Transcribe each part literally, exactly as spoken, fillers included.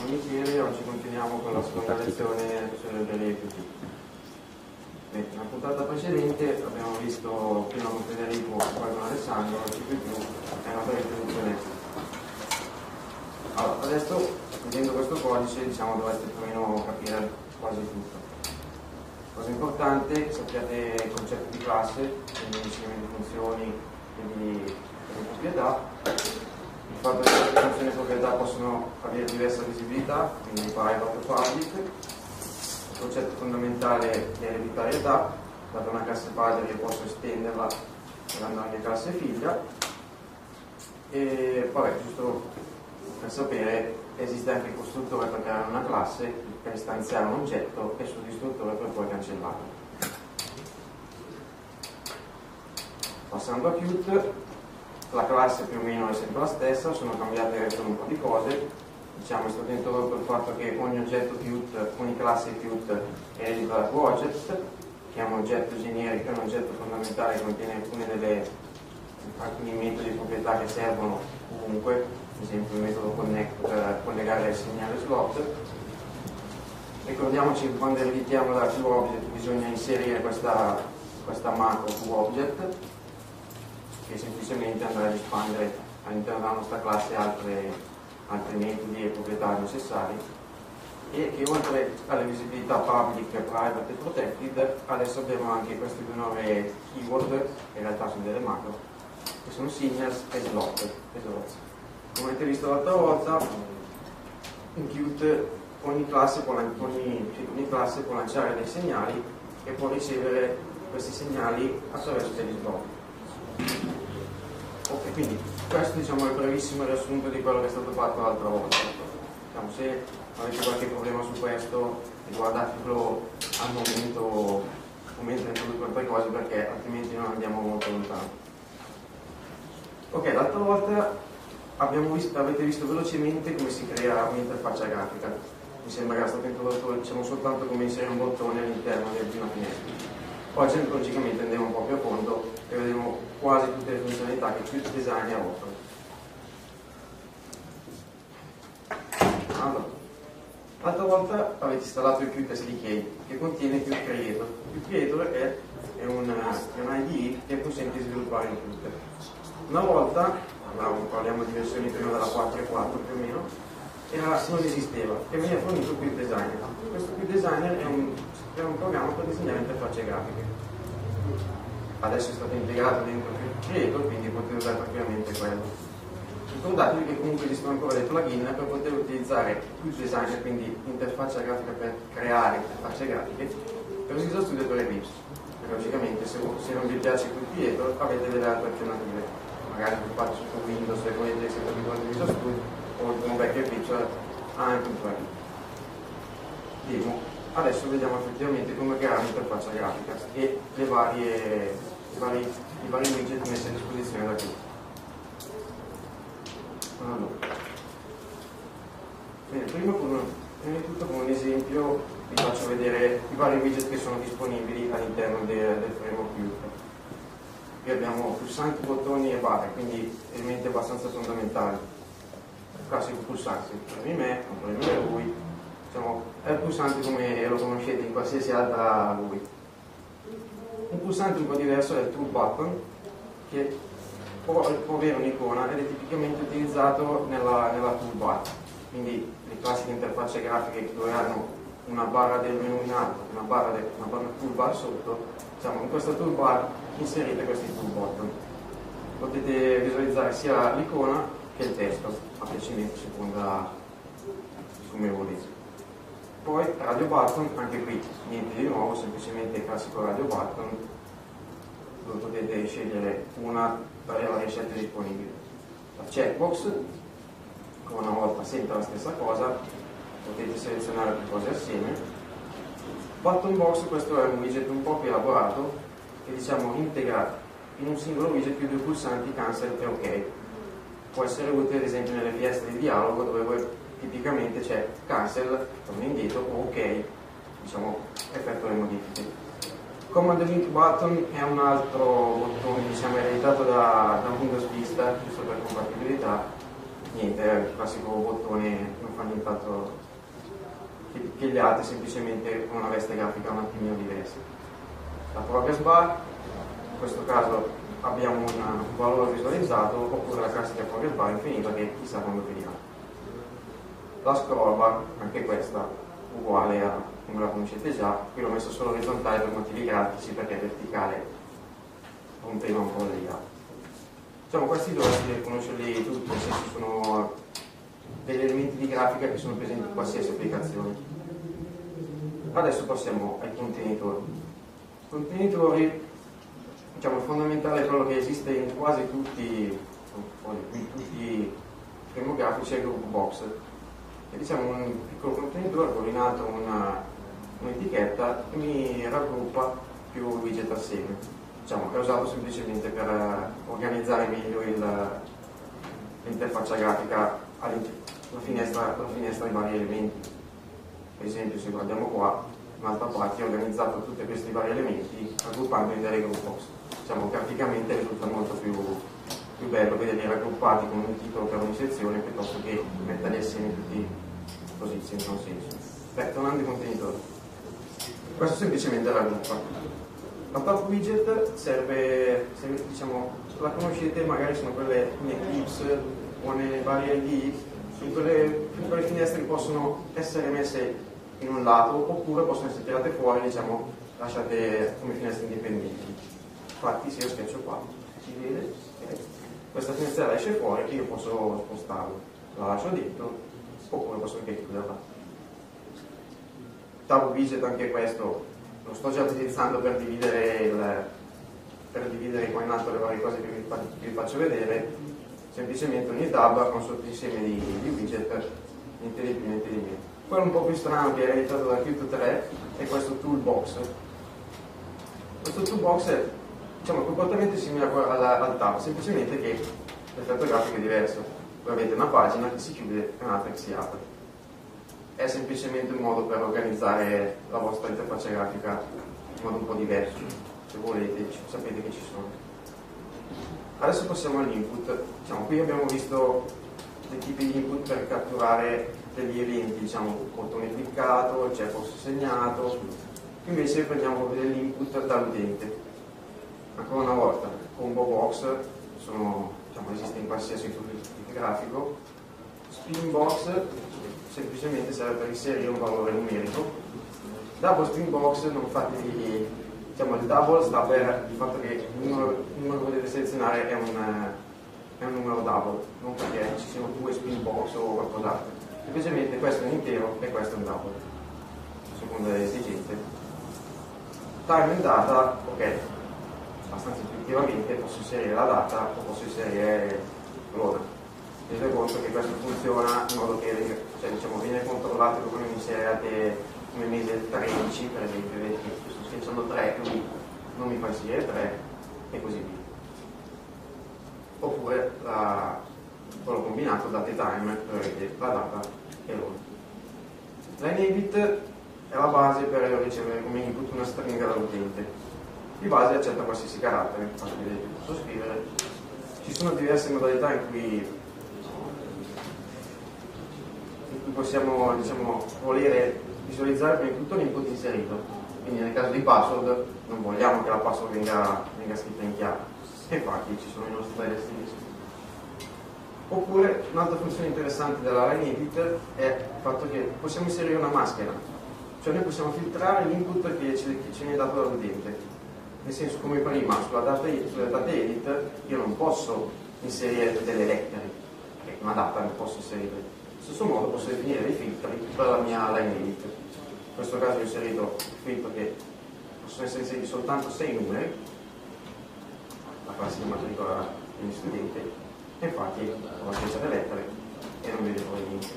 Buon Michele, oggi continuiamo con la seconda lezione sulle librerie P T. Nella puntata precedente abbiamo visto prima con Federico, poi con Alessandro, C P più è una breve introduzione. Allora, adesso, vedendo questo codice, diciamo dovreste più o meno capire quasi tutto. Cosa importante, sappiate il concetto di classe, quindi insieme di funzioni e di, di proprietà. Il fatto che queste funzioni e proprietà possono avere diversa visibilità, quindi private o public. Il concetto fondamentale è l'ereditarietà, dato una classe padre io posso estenderla dando la mia classe figlia. E poi, giusto per sapere, esiste anche il costruttore per creare una classe, per istanziare un oggetto e sul distruttore per poi cancellarlo. Passando a Qt, la classe più o meno è sempre la stessa, sono cambiate solo un po' di cose. Diciamo è stato introdotto il fatto che ogni oggetto Qt, ogni classe Qt è eredita da QObject, che è un oggetto generico, è un oggetto fondamentale che contiene alcune delle alcuni metodi di proprietà che servono ovunque, ad esempio il metodo connect per collegare il segnale slot. Ricordiamoci che quando ereditiamo da QObject bisogna inserire questa, questa macro QObject, che semplicemente andrà ad espandere all'interno della nostra classe altre, altri metodi e proprietà necessari, e che oltre alle visibilità public, private e protected adesso abbiamo anche queste due nuove keyword, che in realtà sono delle macro, che sono signals e slot, e slots. Come avete visto l'altra volta, in Qt ogni classe, può, ogni, ogni classe può lanciare dei segnali e può ricevere questi segnali attraverso degli slot. Ok, quindi questo diciamo, è il brevissimo riassunto di quello che è stato fatto l'altra volta. Diciamo, se avete qualche problema su questo, guardatelo al momento, mentre introduco altre cose, perché altrimenti non andiamo molto lontano. Ok, l'altra volta abbiamo visto, avete visto velocemente come si crea un'interfaccia grafica. Mi sembra che era stato introdotto diciamo, soltanto come inserire un bottone all'interno di una finestra. Oggi logicamente andiamo un po' più a fondo e vedremo quasi tutte le funzionalità che Qt Designer offre. Allora, l'altra volta avete installato il Qt S D K che contiene Qt Creator. Qt Creator è, è, una, è un I D E che consente di sviluppare in Qt. Una volta, parliamo di versioni prima della quattro punto quattro più o meno, era, non esisteva e veniva fornito Qt Designer. Questo Qt Designer è un, è un programma per disegnare interfacce grafiche. Adesso è stato integrato dentro Qt Creator, quindi potete usare tranquillamente quello. Ricordatevi che comunque esistono ancora dei plugin per poter utilizzare Qt Designer, quindi interfaccia grafica per creare interfacce grafiche, per Visual Studio e per Eclipse. Perché logicamente se, se non vi piace Qt Creator avete delle altre alternative, magari più fate sotto Windows e volete essere abituati a Visual Studio, o un vecchio Eclipse ha anche un plugin. Demo. Adesso vediamo effettivamente come creare un'interfaccia grafica e le varie, i, vari, i vari widget messi a disposizione da qui. Allora. Bene, prima, con, prima di tutto con un esempio vi faccio vedere i vari widget che sono disponibili all'interno de, del framework Qt. Qui abbiamo pulsanti, bottoni e barre, quindi elementi abbastanza fondamentali. Il classico pulsante, premi me, non premi lui. Diciamo, è il pulsante come lo conoscete in qualsiasi altra G U I. Un pulsante un po' diverso è il tool button, che può, può avere un'icona ed è tipicamente utilizzato nella, nella toolbar. Quindi le classiche interfacce grafiche dove hanno una barra del menu in alto e una barra, del, una barra toolbar sotto, diciamo, in questa toolbar inserite questi tool button. Potete visualizzare sia l'icona che il testo, a piacimento, seconda come volete. Poi radio button, anche qui niente di nuovo, semplicemente il classico radio button, dove potete scegliere una tra le varie scelte disponibili. La checkbox, come una volta sempre la stessa cosa, potete selezionare più cose assieme. Button box, questo è un widget un po' più elaborato che diciamo integra in un singolo widget più due pulsanti cancel e ok. Può essere utile ad esempio nelle finestre di dialogo dove voi tipicamente c'è cancel, torna indietro, o ok, diciamo, effetto le modifiche. Command link button è un altro bottone, diciamo, ereditato da, da Windows Vista, giusto per compatibilità, niente, è il classico bottone, non fa nient'altro che, che gli altri, semplicemente con una veste grafica un attimino diversa. La progress bar, in questo caso abbiamo una, un valore visualizzato, oppure la classica progress bar infinita che chissà quando finirà. La scroll bar, anche questa uguale a come la conoscete già, qui l'ho messo solo orizzontale per motivi grafici, perché verticale è un tema un po' delicato. Diciamo, questi dovreste conoscerli tutti, nel senso sono degli elementi di grafica che sono presenti in qualsiasi applicazione. Adesso passiamo ai contenitori. I contenitori, diciamo, il fondamentale è quello che esiste in quasi tutti, in tutti i framework grafici, è il group box. E diciamo un piccolo contenitore con in alto una, un'etichetta che mi raggruppa più widget assieme. Diciamo, è usato semplicemente per organizzare meglio l'interfaccia grafica, la finestra, la finestra di vari elementi. Per esempio, se guardiamo qua, in alta parte ho organizzato tutti questi vari elementi raggruppandoli in delle group box. Diciamo, graficamente risulta molto più, più bello vederli raggruppati con un titolo per ogni sezione piuttosto che metterli assieme tutti così, senza un senso. Beh, tornando ai contenitori, questo semplicemente raggruppa. La top widget serve, serve, diciamo, la conoscete, magari sono quelle in Eclipse o nelle varie I D E, in quelle, in quelle finestre che possono essere messe in un lato oppure possono essere tirate fuori, diciamo, lasciate come finestre indipendenti. Infatti se io schiaccio qua, si vede, okay. Questa finestra esce fuori e io posso spostarla, la lascio dentro oppure posso anche chiuderla. Tab widget, anche questo lo sto già utilizzando per dividere, il, per dividere qua in alto le varie cose che vi, che vi faccio vedere. Semplicemente ogni tab ha un sottoinsieme di, di widget, niente di più, niente di meno. Quello un po' più strano che è realizzato da Qt tre è questo toolbox. Questo toolbox è, diciamo, completamente simile al, al tab, semplicemente che l'effetto grafico è diverso. Voi avete una pagina che si chiude e un'altra che si apre. È semplicemente un modo per organizzare la vostra interfaccia grafica in modo un po' diverso. Se volete, sapete che ci sono. Adesso passiamo all'input. Diciamo, qui abbiamo visto dei tipi di input per catturare degli eventi, diciamo, bottone cliccato, c'è posto segnato. Qui invece prendiamo proprio dell'input dall'utente. Ancora una volta, combo box sono, diciamo, esiste in qualsiasi tipo grafico. Spin box semplicemente serve per inserire un valore numerico. Double string box, non fatevi, diciamo, il double sta per il fatto che il numero, il numero che potete selezionare è un, è un numero double, non perché ci siano due spin box o qualcos'altro. Semplicemente questo è un intero e questo è un double, secondo le esigenze. Time and data, ok, abbastanza intuitivamente posso inserire la data o posso inserire l'ora. Tenete conto che questo funziona in modo che, cioè, diciamo, viene controllato come inserite come mese tredici, per esempio, vedete che sto schiacciando tre, quindi non mi fa inserire tre e così via. Oppure la, quello combinato date time, vedete la data e l'ora. L'inedit è la base per ricevere come input una stringa dall'utente. Di base accetta qualsiasi carattere, infatti vedete che posso scrivere. Ci sono diverse modalità in cui possiamo, diciamo, volere visualizzare prima di tutto l'input inserito. Quindi nel caso di password non vogliamo che la password venga, venga scritta in chiaro, e infatti ci sono i nostri file stili. Oppure un'altra funzione interessante della line edit è il fatto che possiamo inserire una maschera, cioè noi possiamo filtrare l'input che ce, che ce ne è dato dall'utente. Nel senso, come prima sulla data, sulla data edit io non posso inserire delle lettere, perché una data non posso inserire. Allo stesso modo posso definire dei filtri per la mia line edit. In questo caso ho inserito il filtro che possono essere inseriti soltanto sei numeri, la classe di matricola degli studenti, e infatti ho la scelta delle lettere e non vedo poi niente.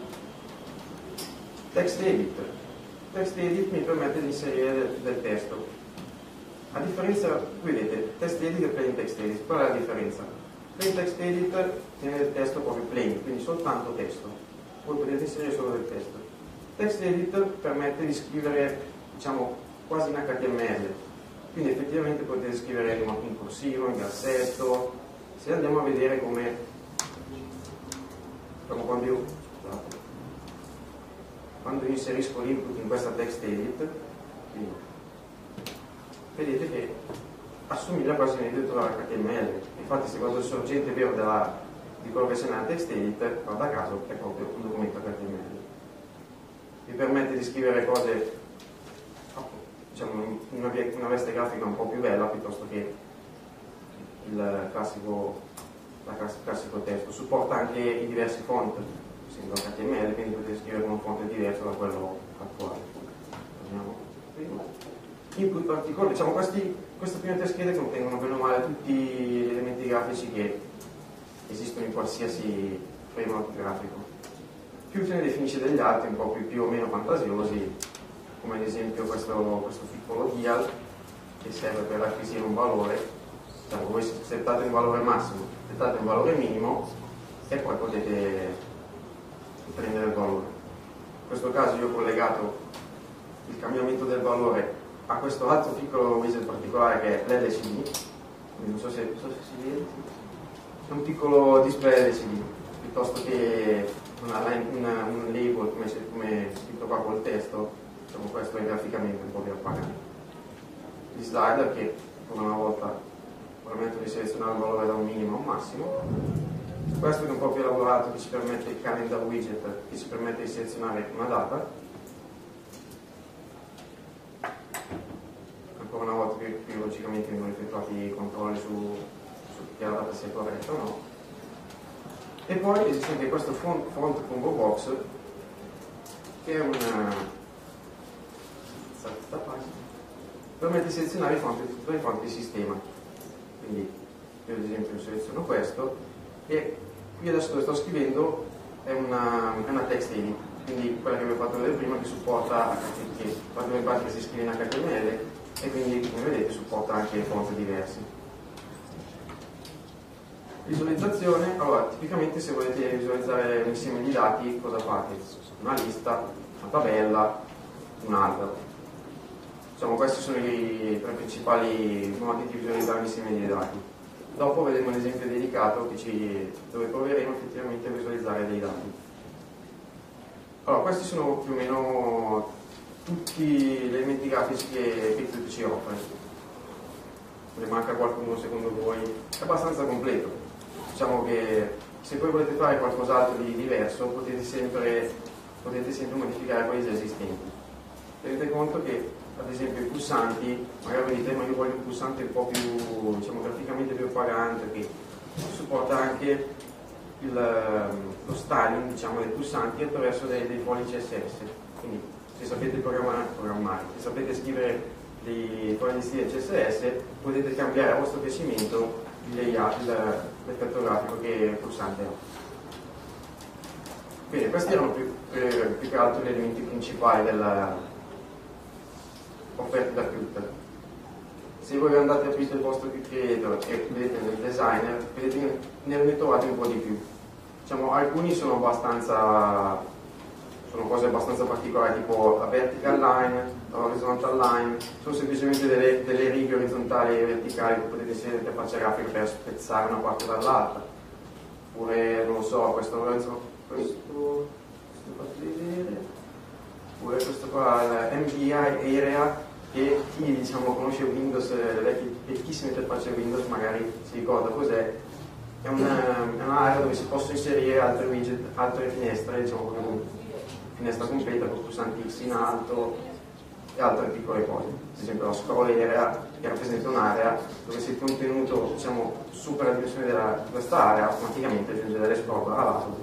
Text edit. Text edit mi permette di inserire del, del testo. A differenza, vedete, text edit e plain text edit, qual è la differenza? Plain text edit tiene il testo proprio plain, quindi soltanto testo. Voi potete inserire solo del testo. Text edit permette di scrivere, diciamo, quasi in H T M L, quindi effettivamente potete scrivere in corsivo, in grassetto. Se andiamo a vedere come diciamo, quando io, scusate, quando io inserisco l'input in questa text edit, quindi, vedete che assomiglia quasi a un editore H T M L. Infatti se guardo il sorgente vero della, di quello che c'è nella text edit, guarda caso è proprio un documento H T M L. Vi permette di scrivere cose, diciamo, in una, una veste grafica un po' più bella piuttosto che il classico, la classico testo. Supporta anche i diversi font, essendo H T M L, quindi potete scrivere con un font diverso da quello attuale. Torniamo prima. Input particolare, diciamo, questi, queste prime tre schede contengono bene o male tutti gli elementi grafici che esistono in qualsiasi framework grafico. Più se ne definisce degli altri un po' più, più o meno fantasiosi, come ad esempio questo, questo piccolo dial che serve per acquisire un valore. Cioè, voi settate un valore massimo, settate un valore minimo e poi potete prendere il valore. In questo caso io ho collegato il cambiamento del valore a questo altro piccolo widget particolare che è l'L C D, non so se, so se si vede, è un piccolo display L C D piuttosto che una, una, un label come, come scritto qua col testo. Diciamo, questo è graficamente un po' più appagante. Gli slider che per una volta permettono di selezionare un valore da un minimo a un massimo. Questo che è un po' più elaborato, che ci permette il calendar widget, che ci permette di selezionare una data. Ancora una volta più, più logicamente vengono effettuati i controlli su, su che la data sia corretta o no. E poi esiste anche questo front, front combo box che è una permette di selezionare i fonti, tutte le fonti di sistema. Quindi io ad esempio seleziono questo e qui adesso dove sto scrivendo è una, è una text edit, quindi quella che vi ho fatto vedere prima, che supporta che in parte che si scrive in H T M L e quindi come vedete supporta anche fonti diverse. Visualizzazione, allora tipicamente se volete visualizzare un insieme di dati cosa fate? Una lista, una tabella, un albero. Diciamo, questi sono i tre principali modi di visualizzare un insieme di dati. Dopo vedremo un esempio dedicato che ci, dove proveremo effettivamente a visualizzare dei dati. Allora, questi sono più o meno tutti gli elementi grafici che, che Qt ci offre. Ne manca qualcuno secondo voi? È abbastanza completo. Diciamo che se poi volete fare qualcos'altro di diverso potete sempre, potete sempre modificare quelli già esistenti. Tenete conto che ad esempio i pulsanti, magari dite ma io voglio un pulsante un po' più, diciamo, graficamente più appagante, che supporta anche il, lo styling, diciamo, dei pulsanti attraverso dei, dei fogli C S S. Quindi se sapete programmare, programmare, se sapete scrivere dei fogli di stile C S S potete cambiare a vostro piacimento il layout, l'effetto grafico che il pulsante ha. Bene, questi erano più, più, più che altro gli elementi principali della offerti da Qt. Se voi andate a aprire il vostro Qt Creator e vedete nel designer, vedete, ne, ne trovate un po' di più. Diciamo, alcuni sono abbastanza sono cose abbastanza particolari, tipo la vertical line, la horizontal line, sono semplicemente delle, delle righe orizzontali e verticali che potete inserire nell'interfaccia grafica per spezzare una parte dall'altra. Oppure, non lo so, questo questo, questo fatto vedere. Oppure questo qua, M D I Area, che chi, diciamo, conosce Windows, le vecchie, vecchissime interfacce Windows magari si ricorda cos'è. È un'area dove si possono inserire altre widget, altre finestre, diciamo come finestra completa con pulsanti X in alto e altre piccole cose. Ad esempio la scroll area, che rappresenta un'area dove se il contenuto, diciamo, supera la dimensione della, di questa area, automaticamente aggiunge delle scroll a lato.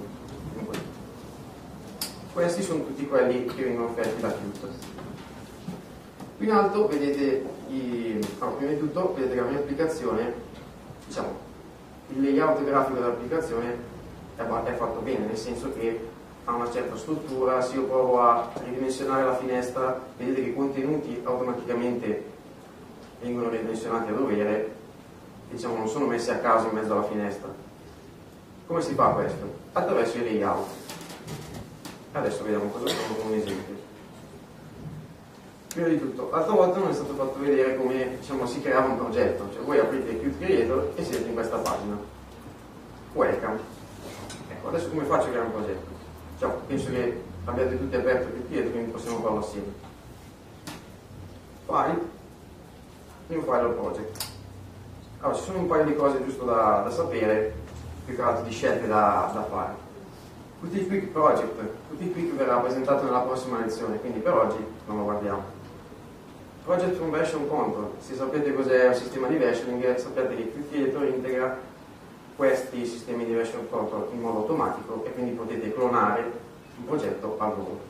Questi sono tutti quelli che vengono offerti da Qt. Qui in alto vedete, i, allora, prima di tutto, vedete che la mia applicazione, diciamo, il layout grafico dell'applicazione è, è fatto bene, nel senso che ha una certa struttura. Se io provo a ridimensionare la finestra, vedete che i contenuti automaticamente vengono ridimensionati a dovere, diciamo, non sono messi a caso in mezzo alla finestra. Come si fa questo? Attraverso i layout. Adesso vediamo cosa sono con un esempio. Prima di tutto, l'altra volta non è stato fatto vedere come, diciamo, si creava un progetto, cioè voi aprite Qt Creator e siete in questa pagina. Welcome. Ecco, Adesso come faccio a creare un progetto? Cioè, penso che abbiate tutti aperto il Qt, quindi possiamo farlo assieme. File, new file project. Allora, ci sono un paio di cose giusto da, da sapere, più che altro di scelte da, da fare. Qt Quick Project, Qt Quick verrà presentato nella prossima lezione, quindi per oggi non lo guardiamo. Project from Version Control, se sapete cos'è un sistema di versioning, sapete che Qt Editor integra questi sistemi di version control in modo automatico e quindi potete clonare un progetto al volo.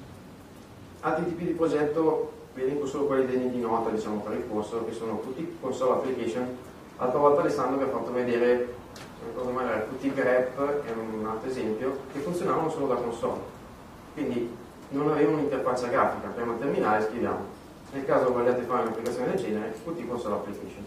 Altri tipi di progetto, vi elenco solo quelli degni di nota, diciamo, per il corso, che sono Qt Console Application. L'altra volta Alessandro vi ha fatto vedere, magari Qt Grep è un altro esempio, che funzionavano solo da console, quindi non avevano un'interfaccia grafica. Per un terminale scriviamo. Nel caso vogliate fare un'applicazione del genere, Qt Console Application.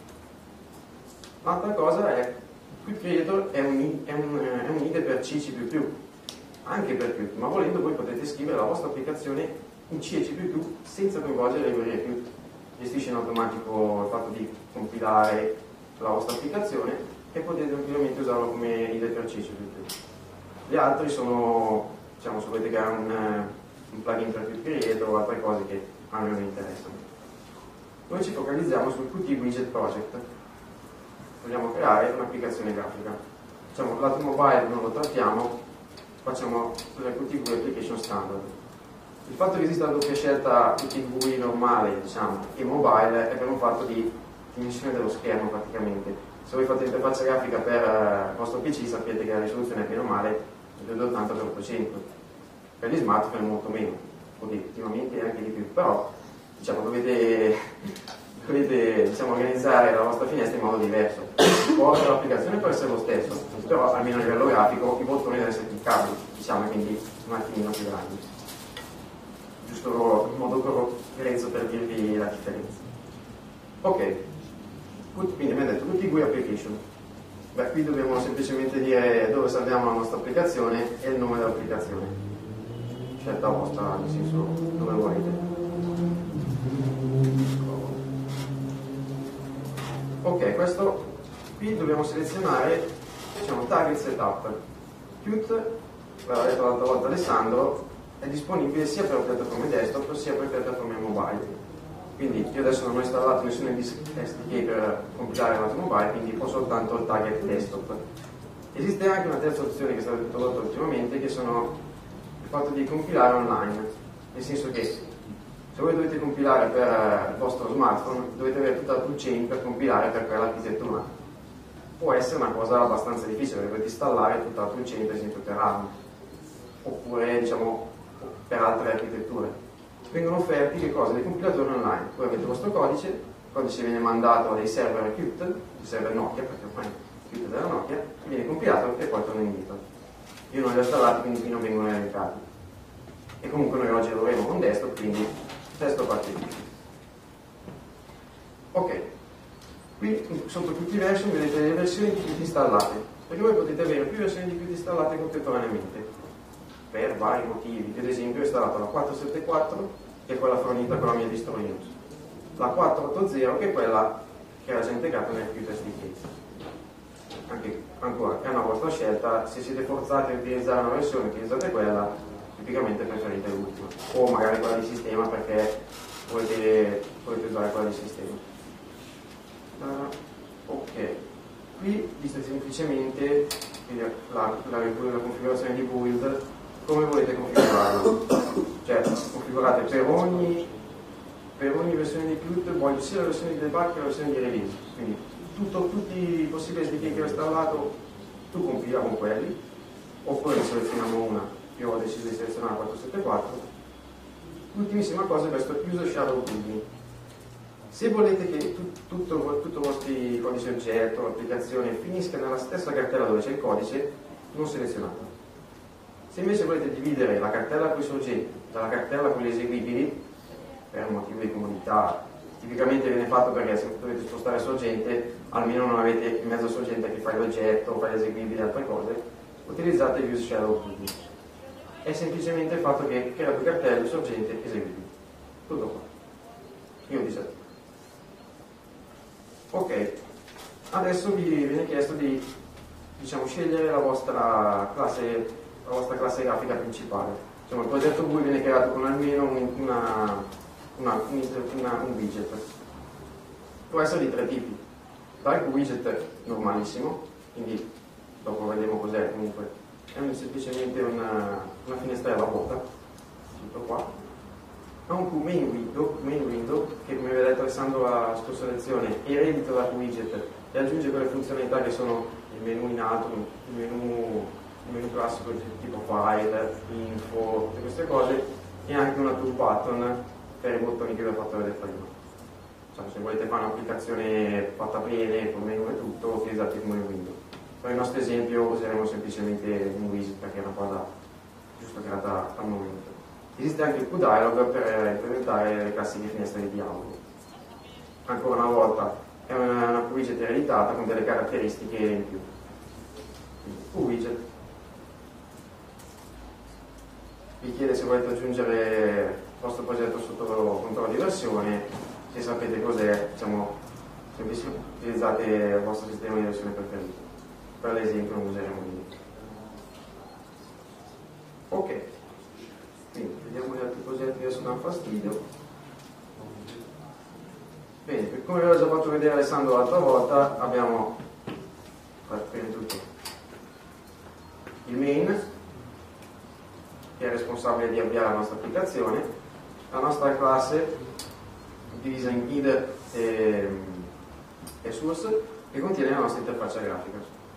L'altra cosa è Qt Creator è un, è, un, è un I D E per C, C++, anche per Qt, ma volendo voi potete scrivere la vostra applicazione in C e C++ senza coinvolgere le librerie Qt. Gestisce in automatico il fatto di compilare la vostra applicazione e potete tranquillamente usarlo come I D E per C e C++. Gli altri sono, diciamo, se volete creare un, un plugin per Qt Creator o altre cose che a me non interessano. Noi ci focalizziamo sul Qt Widget Project. Vogliamo creare un'applicazione grafica. Diciamo, il lato mobile non lo trattiamo, facciamo la Qt V I Application Standard. Il fatto che esista la doppia scelta Qt V I normale, diciamo, e mobile è per un fatto di dimensione dello schermo praticamente. Se voi fate l'interfaccia grafica per il vostro P C sapete che la risoluzione è più normale del duecentottanta per ottocento. Per gli smartphone è molto meno, oddio, ultimamente anche di più, però diciamo, dovete dovete diciamo, organizzare la vostra finestra in modo diverso. Poi l'applicazione può essere lo stesso, però almeno a livello grafico i bottoni devono essere cliccabili, diciamo, quindi un attimino più grandi. Giusto in modo grezzo per dirvi la differenza. Ok, quindi abbiamo detto Qt V I Application. Beh, qui dobbiamo semplicemente dire dove salviamo la nostra applicazione e il nome dell'applicazione. Scelta vostra, nel senso dove volete. Ok, questo qui dobbiamo selezionare, diciamo, target setup. Qt, l'aveva detto l'altra volta Alessandro, è disponibile sia per piattaforme desktop sia per piattaforme mobile. Quindi io adesso non ho installato nessun S D K per compilare il lato mobile, quindi ho soltanto il target desktop. Esiste anche una terza opzione che è stata introdotta ultimamente, che sono il fatto di compilare online, nel senso che se voi dovete compilare per il vostro smartphone dovete avere tutta la toolchain per compilare per quell'architettura. Può essere una cosa abbastanza difficile perché dovete installare tutta la toolchain per esempio per ARM oppure diciamo per altre architetture. Vengono offerti che cosa? Dei compilatori online. Voi avete il vostro codice, il codice viene mandato dai server Qt, il server Nokia, perché ormai Qt è della Nokia, viene compilato e poi torna indietro. Io non li ho installati, quindi qui non vengono elencati. E comunque noi oggi lavoreremo con desktop, quindi desktop parte Qt. Ok, qui sotto Qt Version vedete le versioni di Qt installate, perché voi potete avere più versioni di Qt installate contemporaneamente per vari motivi. Ad esempio ho installato la quattro sette quattro, che è quella fornita con la mia distro Linux, la quattro otto zero, che è quella che era già integrata nel Qt S D K. Anche ancora, è una vostra scelta, se siete forzati a utilizzare una versione utilizzate quella, tipicamente preferite l'ultima, o magari quella di sistema perché volete, volete usare quella di sistema. Uh, ok, qui viste semplicemente la, la, la configurazione di build, come volete configurarlo, cioè configurate per ogni, per ogni versione di Qt, voglio sia la versione di debug che la versione di release, quindi tutto, tutti i possibili S D K che ho installato tu compila con quelli, oppure ne selezioniamo una. Io ho deciso di selezionare la quattro sette quattro. L'ultimissima cosa è questo user shadow plugin. Se volete che tu, tutto, tutto il vostro codice oggetto, l'applicazione finisca nella stessa cartella dove c'è il codice, non selezionatelo. Se invece volete dividere la cartella con i soggetti dalla cartella con gli eseguibili, per un motivo di comodità, tipicamente viene fatto perché se dovete spostare il sorgente, almeno non avete in mezzo al sorgente che fa l'oggetto, fa gli eseguibili e altre cose, utilizzate use shadow plugin. È semplicemente il fatto che crea due cartelle, sorgente e eseguibili. Tutto qua. Io disattivo. Ok, adesso vi viene chiesto di diciamo, scegliere la vostra classe, la vostra classe grafica principale. Diciamo, il progetto V U I viene creato con almeno un, una, una, una, un widget. Può essere di tre tipi. Dark widget normalissimo, quindi dopo vedremo cos'è, comunque è un, semplicemente una, una finestrella vuota, tutto qua. Ha un Q main window, main window che, come vedete attraversando la scorsa lezione, eredita dal widget e aggiunge quelle funzionalità che sono il menu in alto, il menu, il menu classico tipo file, info, tutte queste cose, e anche una tool button per i bottoni che vi ho fatto vedere prima. Cioè, se volete fare un'applicazione fatta bene, con menu e tutto, utilizzate il menu window. Per il nostro esempio useremo semplicemente un widget perché è una cosa giusto creata al momento. Esiste anche il Q-Dialog per implementare le classiche finestre di dialogo. Ancora una volta è una, una Q-Widget ereditata con delle caratteristiche in più. Q-Widget vi chiede se volete aggiungere il vostro progetto sotto controllo di versione. Se sapete cos'è, diciamo, semplicemente utilizzate il vostro sistema di versione preferito. Per l'esempio non useremo lì. Ok, quindi vediamo gli altri progetti che adesso danno fastidio. Bene, come vi avevo già fatto vedere Alessandro l'altra volta, abbiamo prima di tutto il main, che è responsabile di avviare la nostra applicazione, la nostra classe divisa in id e, e source, che contiene la nostra interfaccia grafica.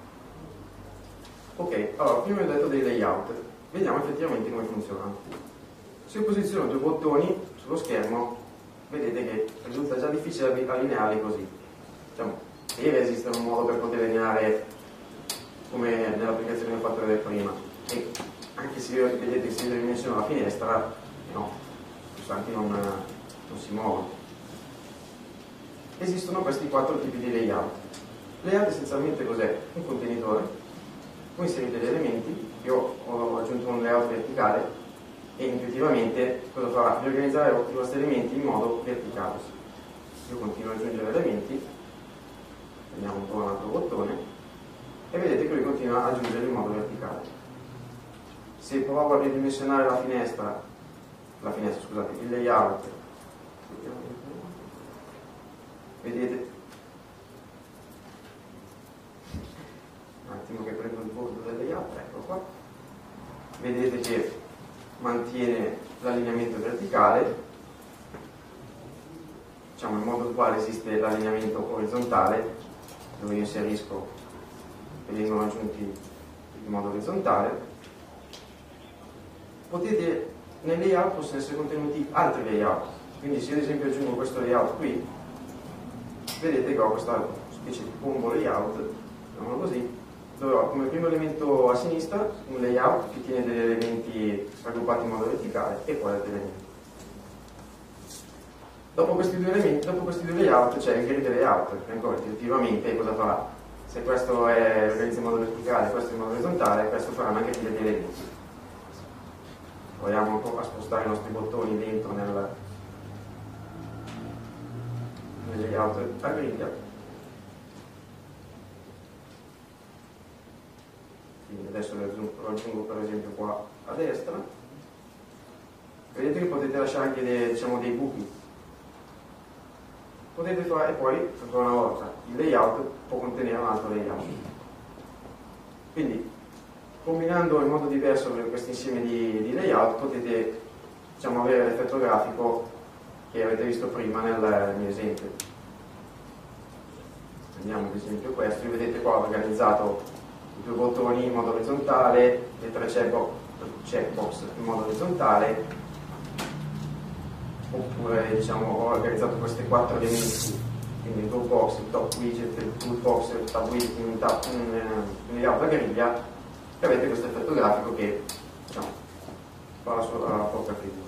Ok, allora, prima vi ho detto dei layout, vediamo effettivamente come funzionano. Se io posiziono due bottoni sullo schermo, vedete che risulta già difficile allinearli così. Diciamo, deve esistere un modo per poter allineare come nell'applicazione che ho fatto vedere prima, e anche se vedete che si ridimensiona la finestra, no, i pulsanti non, non si muovono. Esistono questi quattro tipi di layout. Layout essenzialmente cos'è? Un contenitore, voi inserite gli elementi. Io ho aggiunto un layout verticale e intuitivamente cosa farà? Riorganizzare i vostri elementi in modo verticale. Io continuo ad aggiungere elementi, prendiamo un po' un altro bottone e vedete che lui continua ad aggiungere in modo verticale. Se provo a ridimensionare la finestra, la finestra, scusate, il layout, vedete, un attimo che prendo il bordo del layout, ecco qua, vedete che mantiene l'allineamento verticale, diciamo in modo quale esiste l'allineamento orizzontale, dove io inserisco e vengono aggiunti in modo orizzontale. Potete, nei layout possono essere contenuti altri layout, quindi se ad esempio aggiungo questo layout qui, vedete che ho questa specie di combo layout, diciamo così, dove ho come primo elemento a sinistra un layout che tiene degli elementi raggruppati in modo verticale e poi altri elementi. Dopo questi due elementi, dopo questi due layout c'è il grid layout, che ancora effettivamente cosa farà? Se questo è organizzato in modo verticale e questo in modo orizzontale, questo faranno anche degli elementi. Proviamo un po' a spostare i nostri bottoni dentro nel, nel layout a griglia. Quindi adesso lo aggiungo, lo aggiungo per esempio qua a destra. Vedete che potete lasciare anche dei, diciamo, dei buchi. Potete fare, e poi, ancora una volta, il layout può contenere un altro layout. Quindi, combinando in modo diverso questo insieme di, di layout, potete, diciamo, avere l'effetto grafico che avete visto prima nel mio esempio. Prendiamo ad esempio questo, e vedete qua ho organizzato i due bottoni in modo orizzontale, le tre checkbox in modo orizzontale, oppure diciamo ho organizzato questi quattro elementi, quindi il toolbox, il top widget, il toolbox, il tab widget, un, tab, un, un layout a griglia, e avete questo effetto grafico che, diciamo, fa la sua la propria figura.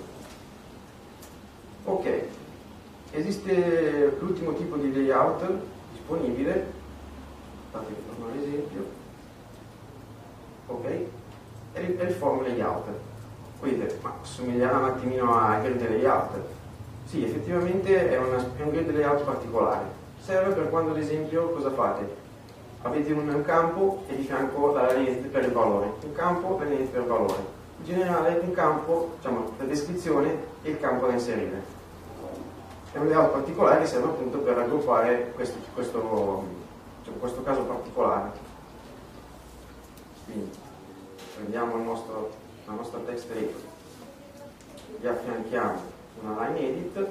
Ok, esiste l'ultimo tipo di layout disponibile, infatti torno all'esempio, ok, è il, è il form layout. Vedete, ma somiglierà un attimino a grid layout. Sì, effettivamente è, una, è un grid layout particolare. Serve per quando ad esempio cosa fate? avete un campo e di fianco la linea per il valore, un campo e la linea per il valore. In generale un campo, diciamo, la descrizione e il campo da inserire. È un layout particolare che serve appunto per raggruppare questo, questo, diciamo, questo caso particolare. Quindi prendiamo il nostro, la nostra text editor, gli affianchiamo una line edit,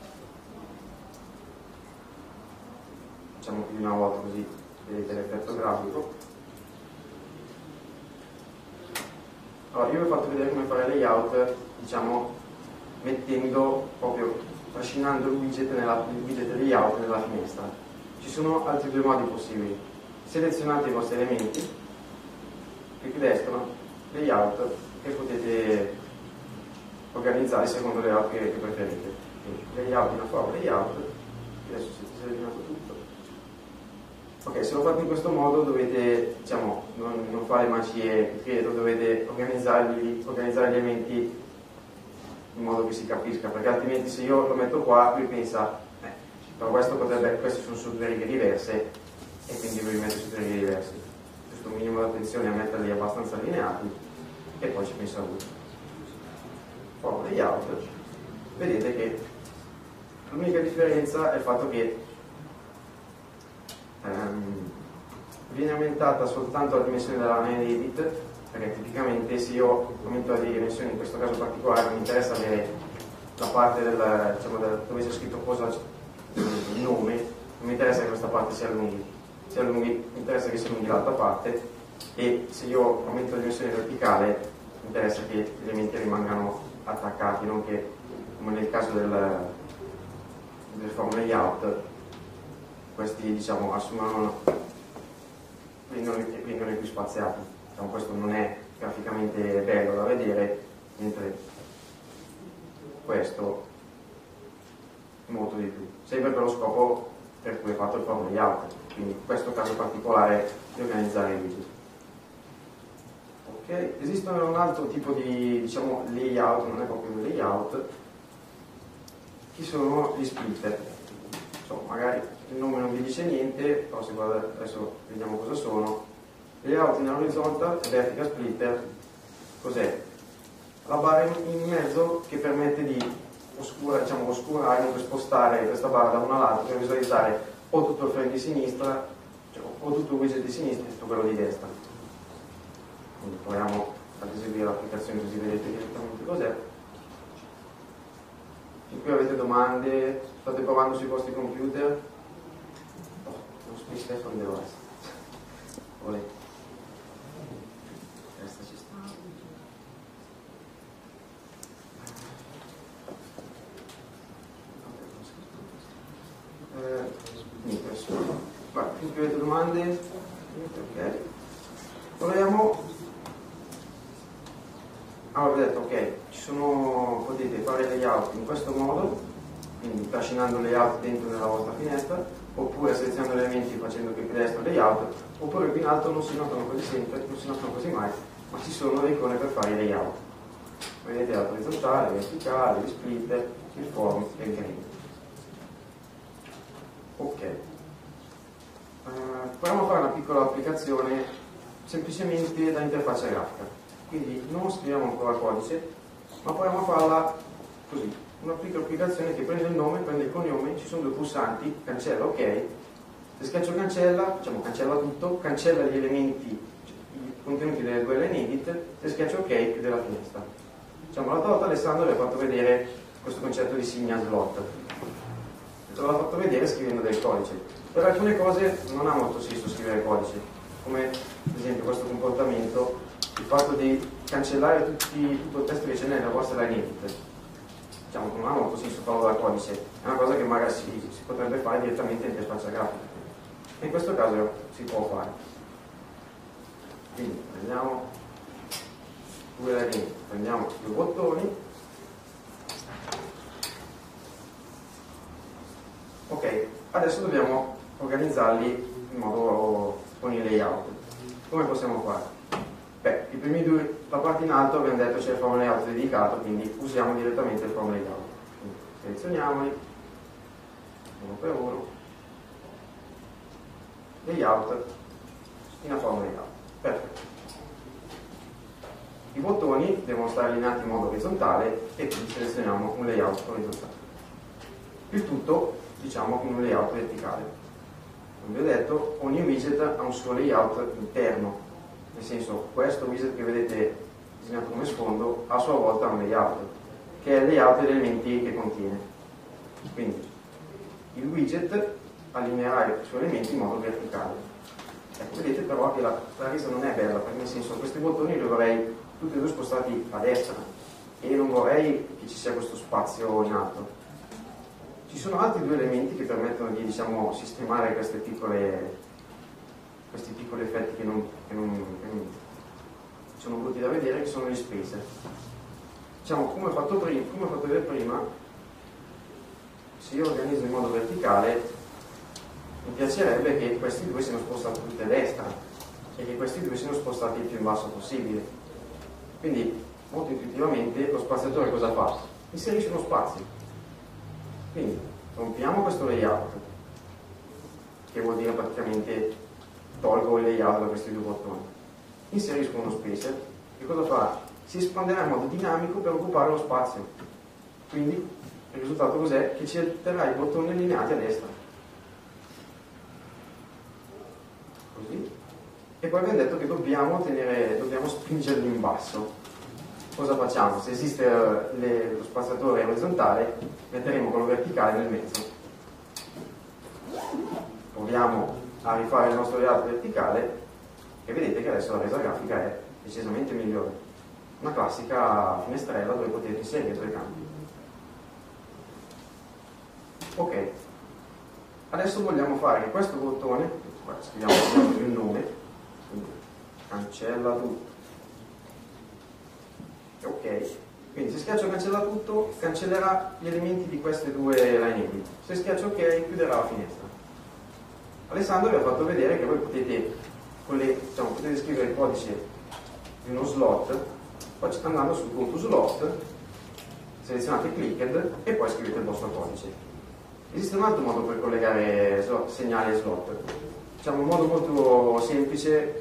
facciamo più di una volta così vedete l'effetto grafico. Allora, io vi ho fatto vedere come fare il layout, diciamo, mettendo proprio, trascinando il widget, nella, il widget layout nella finestra. Ci sono altri due modi possibili. Selezionate i vostri elementi, clic destro, layout, e potete organizzare secondo il layout che, che preferite. Quindi, layout in forma layout, adesso si è selezionato tutto. Ok, se lo fate in questo modo dovete, diciamo, non, non fare magie, credo, dovete organizzarli, organizzare gli elementi in modo che si capisca, perché altrimenti se io lo metto qua, lui pensa, eh, però questo potrebbe, queste sono su due righe diverse, e quindi lui mette su due righe diverse. Giusto un minimo di attenzione a metterli abbastanza allineati, e poi ci pensa lui. Forma layout, vedete che l'unica differenza è il fatto che Um, viene aumentata soltanto la dimensione della line edit, perché tipicamente se io aumento la dimensione in questo caso particolare non mi interessa avere la parte del, diciamo, del, dove c'è scritto cosa il nome, non mi interessa che questa parte si allunghi, si allunghi, mi interessa che si allunghi l'altra parte, e se io aumento la dimensione verticale mi interessa che gli elementi rimangano attaccati, non che come nel caso del, del form layout questi, diciamo, assumono, vengono, vengono più spaziati. Diciamo, questo non è graficamente bello da vedere, mentre questo molto di più, sempre per lo scopo per cui è fatto il form layout, quindi in questo caso particolare di organizzare i widget. Ok, esistono un altro tipo di, diciamo, layout, non è proprio un layout, che sono gli splitter. Insomma, magari il nome non vi dice niente, però se guarda, adesso vediamo cosa sono. Layout in horizontal e vertical splitter, cos'è? La barra in mezzo che permette di oscura, diciamo, oscurare, comunque spostare questa barra da una all'altra per visualizzare o tutto il frame di sinistra, cioè, o tutto il widget di sinistra e tutto quello di destra. Quindi proviamo ad eseguire l'applicazione così vedete direttamente cos'è. Fin qui avete domande? State provando sui vostri computer? Oh, non spiste con device. Volete? Questa ci sta. Eh, niente, nessuno. Guarda, fin qui avete domande? Niente, ok. Proviamo. Allora, ho detto, ok, ci sono, potete fare layout in questo modo, quindi trascinando il layout dentro nella vostra finestra, oppure selezionando gli elementi facendo clic destro layout, oppure qui in alto non si notano quasi sempre, non si notano quasi mai, ma ci sono le icone per fare i layout. Vedete l'orizzontale, il verticale, gli splitter, il form e il grid. Ok. Uh, proviamo a fare una piccola applicazione semplicemente da interfaccia grafica. Quindi non scriviamo ancora il codice, ma proviamo a farla così, una piccola applicazione che prende il nome, prende il cognome, ci sono due pulsanti, cancella, ok, se schiaccio cancella, diciamo cancella tutto, cancella gli elementi, i contenuti delle due line edit, se schiaccio ok chiude la finestra. Diciamo, l'altra volta Alessandro vi ha fatto vedere questo concetto di signa slot, ve l'ha fatto vedere scrivendo del codice. Per alcune cose non ha molto senso scrivere codice, come ad esempio questo comportamento, il fatto di cancellare tutti, tutto il testo che c'è nella vostra line edit. Diciamo, non ha molto senso farlo dal codice, è una cosa che magari si, si potrebbe fare direttamente in interfaccia grafica. E in questo caso si può fare. Quindi prendiamo due line, prendiamo due bottoni. Ok, adesso dobbiamo organizzarli in modo con il layout. Come possiamo fare? Beh, i primi due, la parte in alto abbiamo detto c'è il form layout dedicato, quindi usiamo direttamente il form layout. Quindi selezioniamoli, uno per uno, layout, in una forma layout. Perfetto. I bottoni devono stare allineati in modo orizzontale e quindi selezioniamo un layout orizzontale. Il tutto, diciamo, in un layout verticale. Come vi ho detto, ogni widget ha un suo layout interno, nel senso, questo widget che vedete disegnato come sfondo a sua volta ha un layout, che è il layout degli elementi che contiene. Quindi il widget allineerà i suoi elementi in modo verticale. Ecco, vedete però che la, la resa non è bella, perché nel senso questi bottoni li vorrei tutti e due spostati a destra e non vorrei che ci sia questo spazio in alto. Ci sono altri due elementi che permettono di, diciamo, sistemare queste piccole, questi piccoli effetti che non, che non, che non sono brutti da vedere, che sono gli spacer. Diciamo, come ho fatto, prima, come ho fatto vedere prima, se io organizzo in modo verticale, mi piacerebbe che questi due siano spostati tutti a destra e che questi due siano spostati il più in basso possibile. Quindi, molto intuitivamente, lo spaziatore cosa fa? Inserisce uno spazio. Quindi, rompiamo questo layout, che vuol dire praticamente tolgo il layout da questi due bottoni. Inserisco uno spacer, e cosa farà? Si espanderà in modo dinamico per occupare lo spazio. Quindi, il risultato cos'è? Che ci terrà i bottoni allineati a destra. Così. E poi abbiamo detto che dobbiamo, tenere, dobbiamo spingerli in basso. Cosa facciamo? Se esiste le, lo spaziatore orizzontale, metteremo quello verticale nel mezzo. Proviamo a rifare il nostro layout verticale e vedete che adesso la resa grafica è decisamente migliore. Una classica finestrella dove potete inserire due campi. Ok, adesso vogliamo fare che questo bottone, scriviamo il nome, quindi cancella tutto. Ok, quindi se schiaccio cancella tutto, cancellerà gli elementi di queste due line edit. Se schiaccio ok, chiuderà la finestra. Alessandro vi ha fatto vedere che voi potete, con le, diciamo, potete scrivere il codice di uno slot, andando sul punto slot, selezionate clicked e poi scrivete il vostro codice. Esiste un altro modo per collegare slot, segnali e slot. Diciamo un modo molto semplice,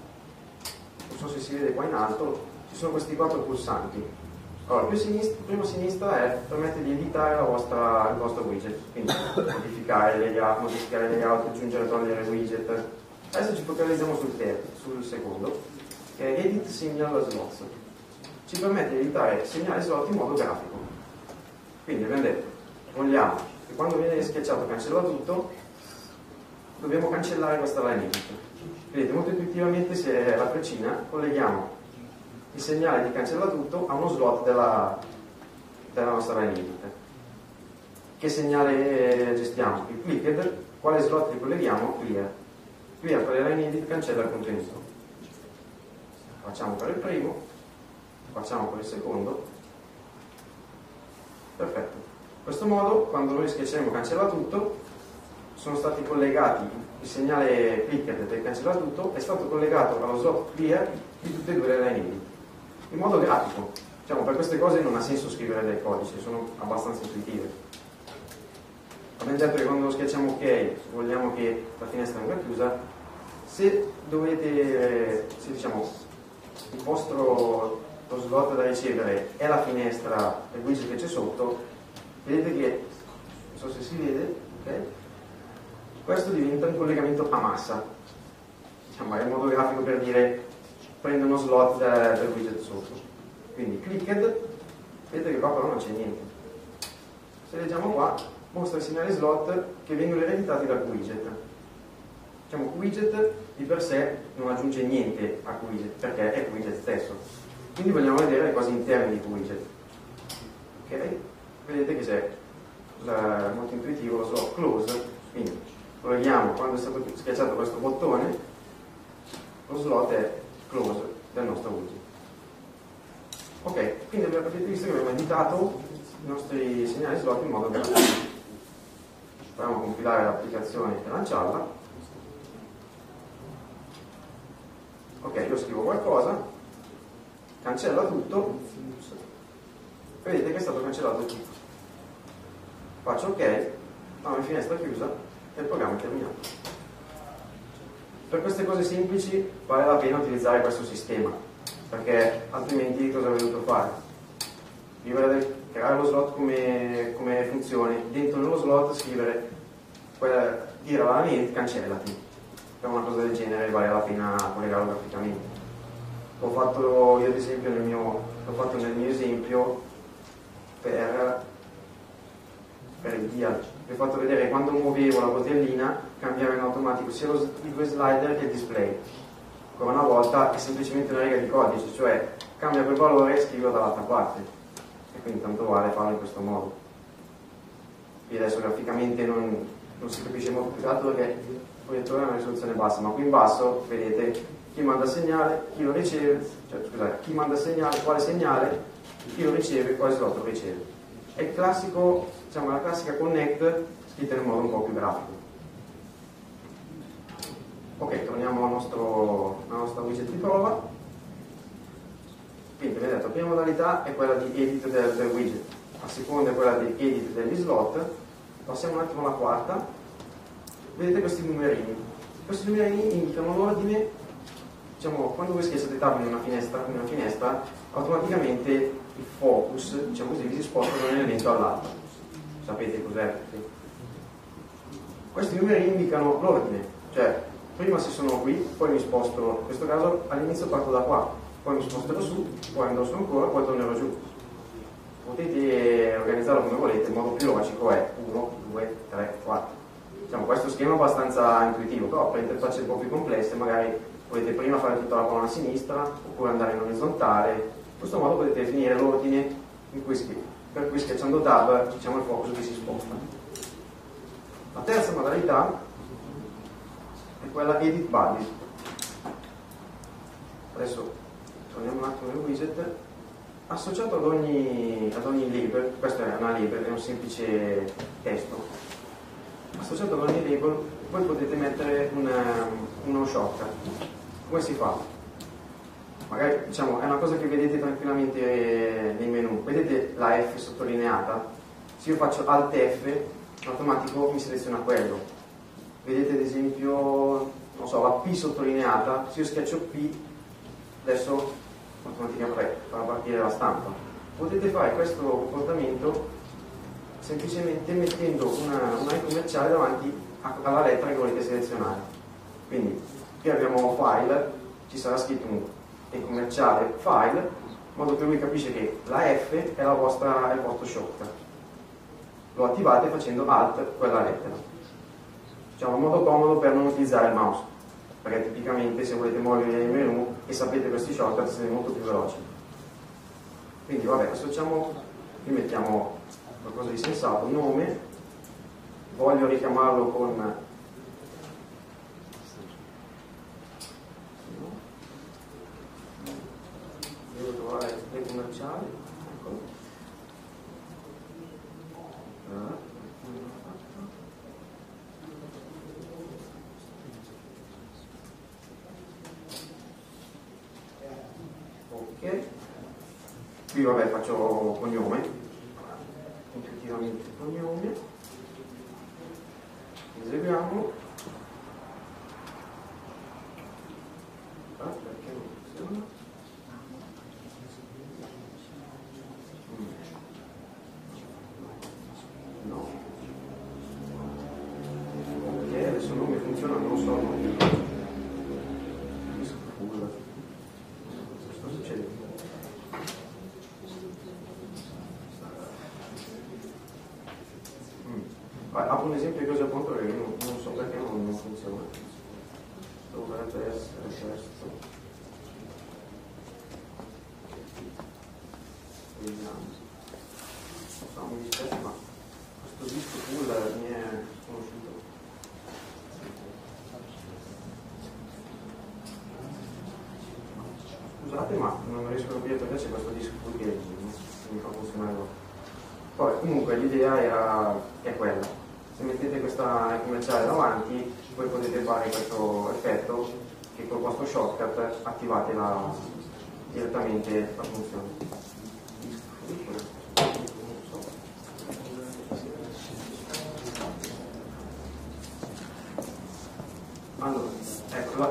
non so se si vede qua in alto, ci sono questi quattro pulsanti. Allora, il sinistra, primo a sinistra è, permette di editare la vostra, il vostro widget, quindi modificare le layout, modificare le layout, aggiungere e togliere widget. Adesso ci focalizziamo sul, terzo, sul secondo, che è Edit Signal Slots. Ci permette di editare segnali slot in modo grafico. Quindi abbiamo detto, vogliamo che quando viene schiacciato cancella tutto, dobbiamo cancellare questa line edit. Vedete, molto intuitivamente se la freccina colleghiamo il segnale di cancella tutto a uno slot della, della nostra line edit. Che segnale gestiamo? Il clicked, quale slot li colleghiamo? Clear. Clear per le line edit cancella il contenuto. Facciamo per il primo, facciamo per il secondo. Perfetto. In questo modo, quando noi schiacceremo cancella tutto, sono stati collegati il segnale clicked del cancella tutto, è stato collegato allo slot clear di tutte e due le line edit. In modo grafico, diciamo, per queste cose non ha senso scrivere del codice, sono abbastanza intuitive. Abbiamo detto che quando schiacciamo ok, se vogliamo che la finestra venga chiusa, se dovete, se diciamo, il vostro lo slot da ricevere è la finestra del widget che c'è sotto, vedete che, non so se si vede, ok? Questo diventa un collegamento a massa, diciamo, è un modo grafico per dire prendo uno slot del, del widget sotto. Quindi clicked, vedete che qua però non c'è niente. Se leggiamo qua, mostra i segnali slot che vengono ereditati dal widget. Diciamo widget di per sé non aggiunge niente a widget perché è widget stesso. Quindi vogliamo vedere le cose interne di widget. Ok? Vedete che c'è molto intuitivo lo slot close, quindi colleghiamo quando è stato schiacciato questo bottone, lo slot è close del nostro widget. Ok, quindi avete visto che abbiamo editato i nostri segnali slot in modo grafico. Proviamo a compilare l'applicazione e lanciarla. Ok, io scrivo qualcosa, cancella tutto, vedete che è stato cancellato tutto. Faccio ok, la mia finestra è chiusa e il programma è terminato. Per queste cose semplici vale la pena utilizzare questo sistema, perché altrimenti cosa avrei dovuto fare? Scrivere, creare lo slot come, come funzione, dentro nello slot scrivere quella, dire alla main cancellati. Per una cosa del genere vale la pena collegarlo graficamente. L'ho fatto io ad esempio nel mio, l'ho fatto nel mio esempio per, per il dial. Vi ho fatto vedere che quando muovevo la rotellina cambiava in automatico sia lo, i due slider che il display. Ancora una volta è semplicemente una riga di codice, cioè cambia quel valore e scrivo dall'altra parte. E quindi tanto vale farlo in questo modo. Qui adesso graficamente non, non si capisce molto più tanto perché il proiettore ha una risoluzione bassa, ma qui in basso vedete chi manda segnale, chi lo riceve, cioè scusate, chi manda segnale, quale segnale, chi lo riceve, quale slot lo riceve. È il classico, diciamo la classica connect scritta in modo un po' più grafico. Ok, torniamo al nostro, alla nostra widget di prova. Quindi abbiamo detto la prima modalità è quella di edit del, del widget, la seconda è quella di edit degli slot. Passiamo un attimo alla quarta. Vedete questi numerini. Questi numerini indicano l'ordine. Diciamo, quando voi schiacciate tab in una finestra, in una finestra automaticamente il focus, diciamo così, vi si sposta da un elemento all'altro. Sapete cos'è? Questi numeri indicano l'ordine, cioè prima se sono qui, poi mi sposto, in questo caso all'inizio parto da qua, poi mi sposterò su, poi andrò su ancora, poi tornerò giù. Potete organizzarlo come volete, il modo più logico è uno, due, tre, quattro. Diciamo, questo schema è abbastanza intuitivo, però per interfacce un po' più complesse magari potete prima fare tutta la colonna a sinistra oppure andare in orizzontale. In questo modo potete definire l'ordine in cui scrivete, per cui schiacciando tab diciamo il focus che si sposta. La terza modalità è quella edit bodies. Adesso torniamo un attimo nel widget. Associato ad ogni, ad ogni label, questa è una label, è un semplice testo. Associato ad ogni label voi potete mettere una, uno shortcut. Come si fa? Magari diciamo è una cosa che vedete tranquillamente nei menu. Vedete la F sottolineata? Se io faccio Alt F, in automatico mi seleziona quello. Vedete ad esempio, non so, la P sottolineata, se io schiaccio P, adesso automaticamente farà partire la stampa. Potete fare questo comportamento semplicemente mettendo una, una E commerciale davanti alla lettera che volete selezionare. Quindi qui abbiamo file, ci sarà scritto un E commerciale file, in modo che lui capisce che la F è, la vostra, è il vostro shortcut. Lo attivate facendo Alt quella lettera. Diciamo un modo comodo per non utilizzare il mouse, perché tipicamente se volete muovere nel menu e sapete questi shortcut siete molto più veloci. Quindi vabbè, associamo, qui mettiamo qualcosa di sensato, nome, voglio richiamarlo con devo trovare le commerciali, ecco. Ok, qui vabbè faccio cognome, intuitivamente cognome, eseguiamo. Ah, perché non funziona? No. Ok, adesso non mi funziona, non so. Cosa succede? Apro un esempio così appunto perché non, non so perché non, non funziona. Dovrebbe essere questo. Vediamo. No, mi dispiace ma questo disco pool mi è sconosciuto. Scusate ma non riesco a capire perché c'è questo disco pool che non mi fa funzionare. Poi comunque l'idea era è quella. Se mettete questa commerciale davanti, voi potete fare questo effetto che col vostro shortcut attivate la, direttamente la funzione. Allora, ecco, la,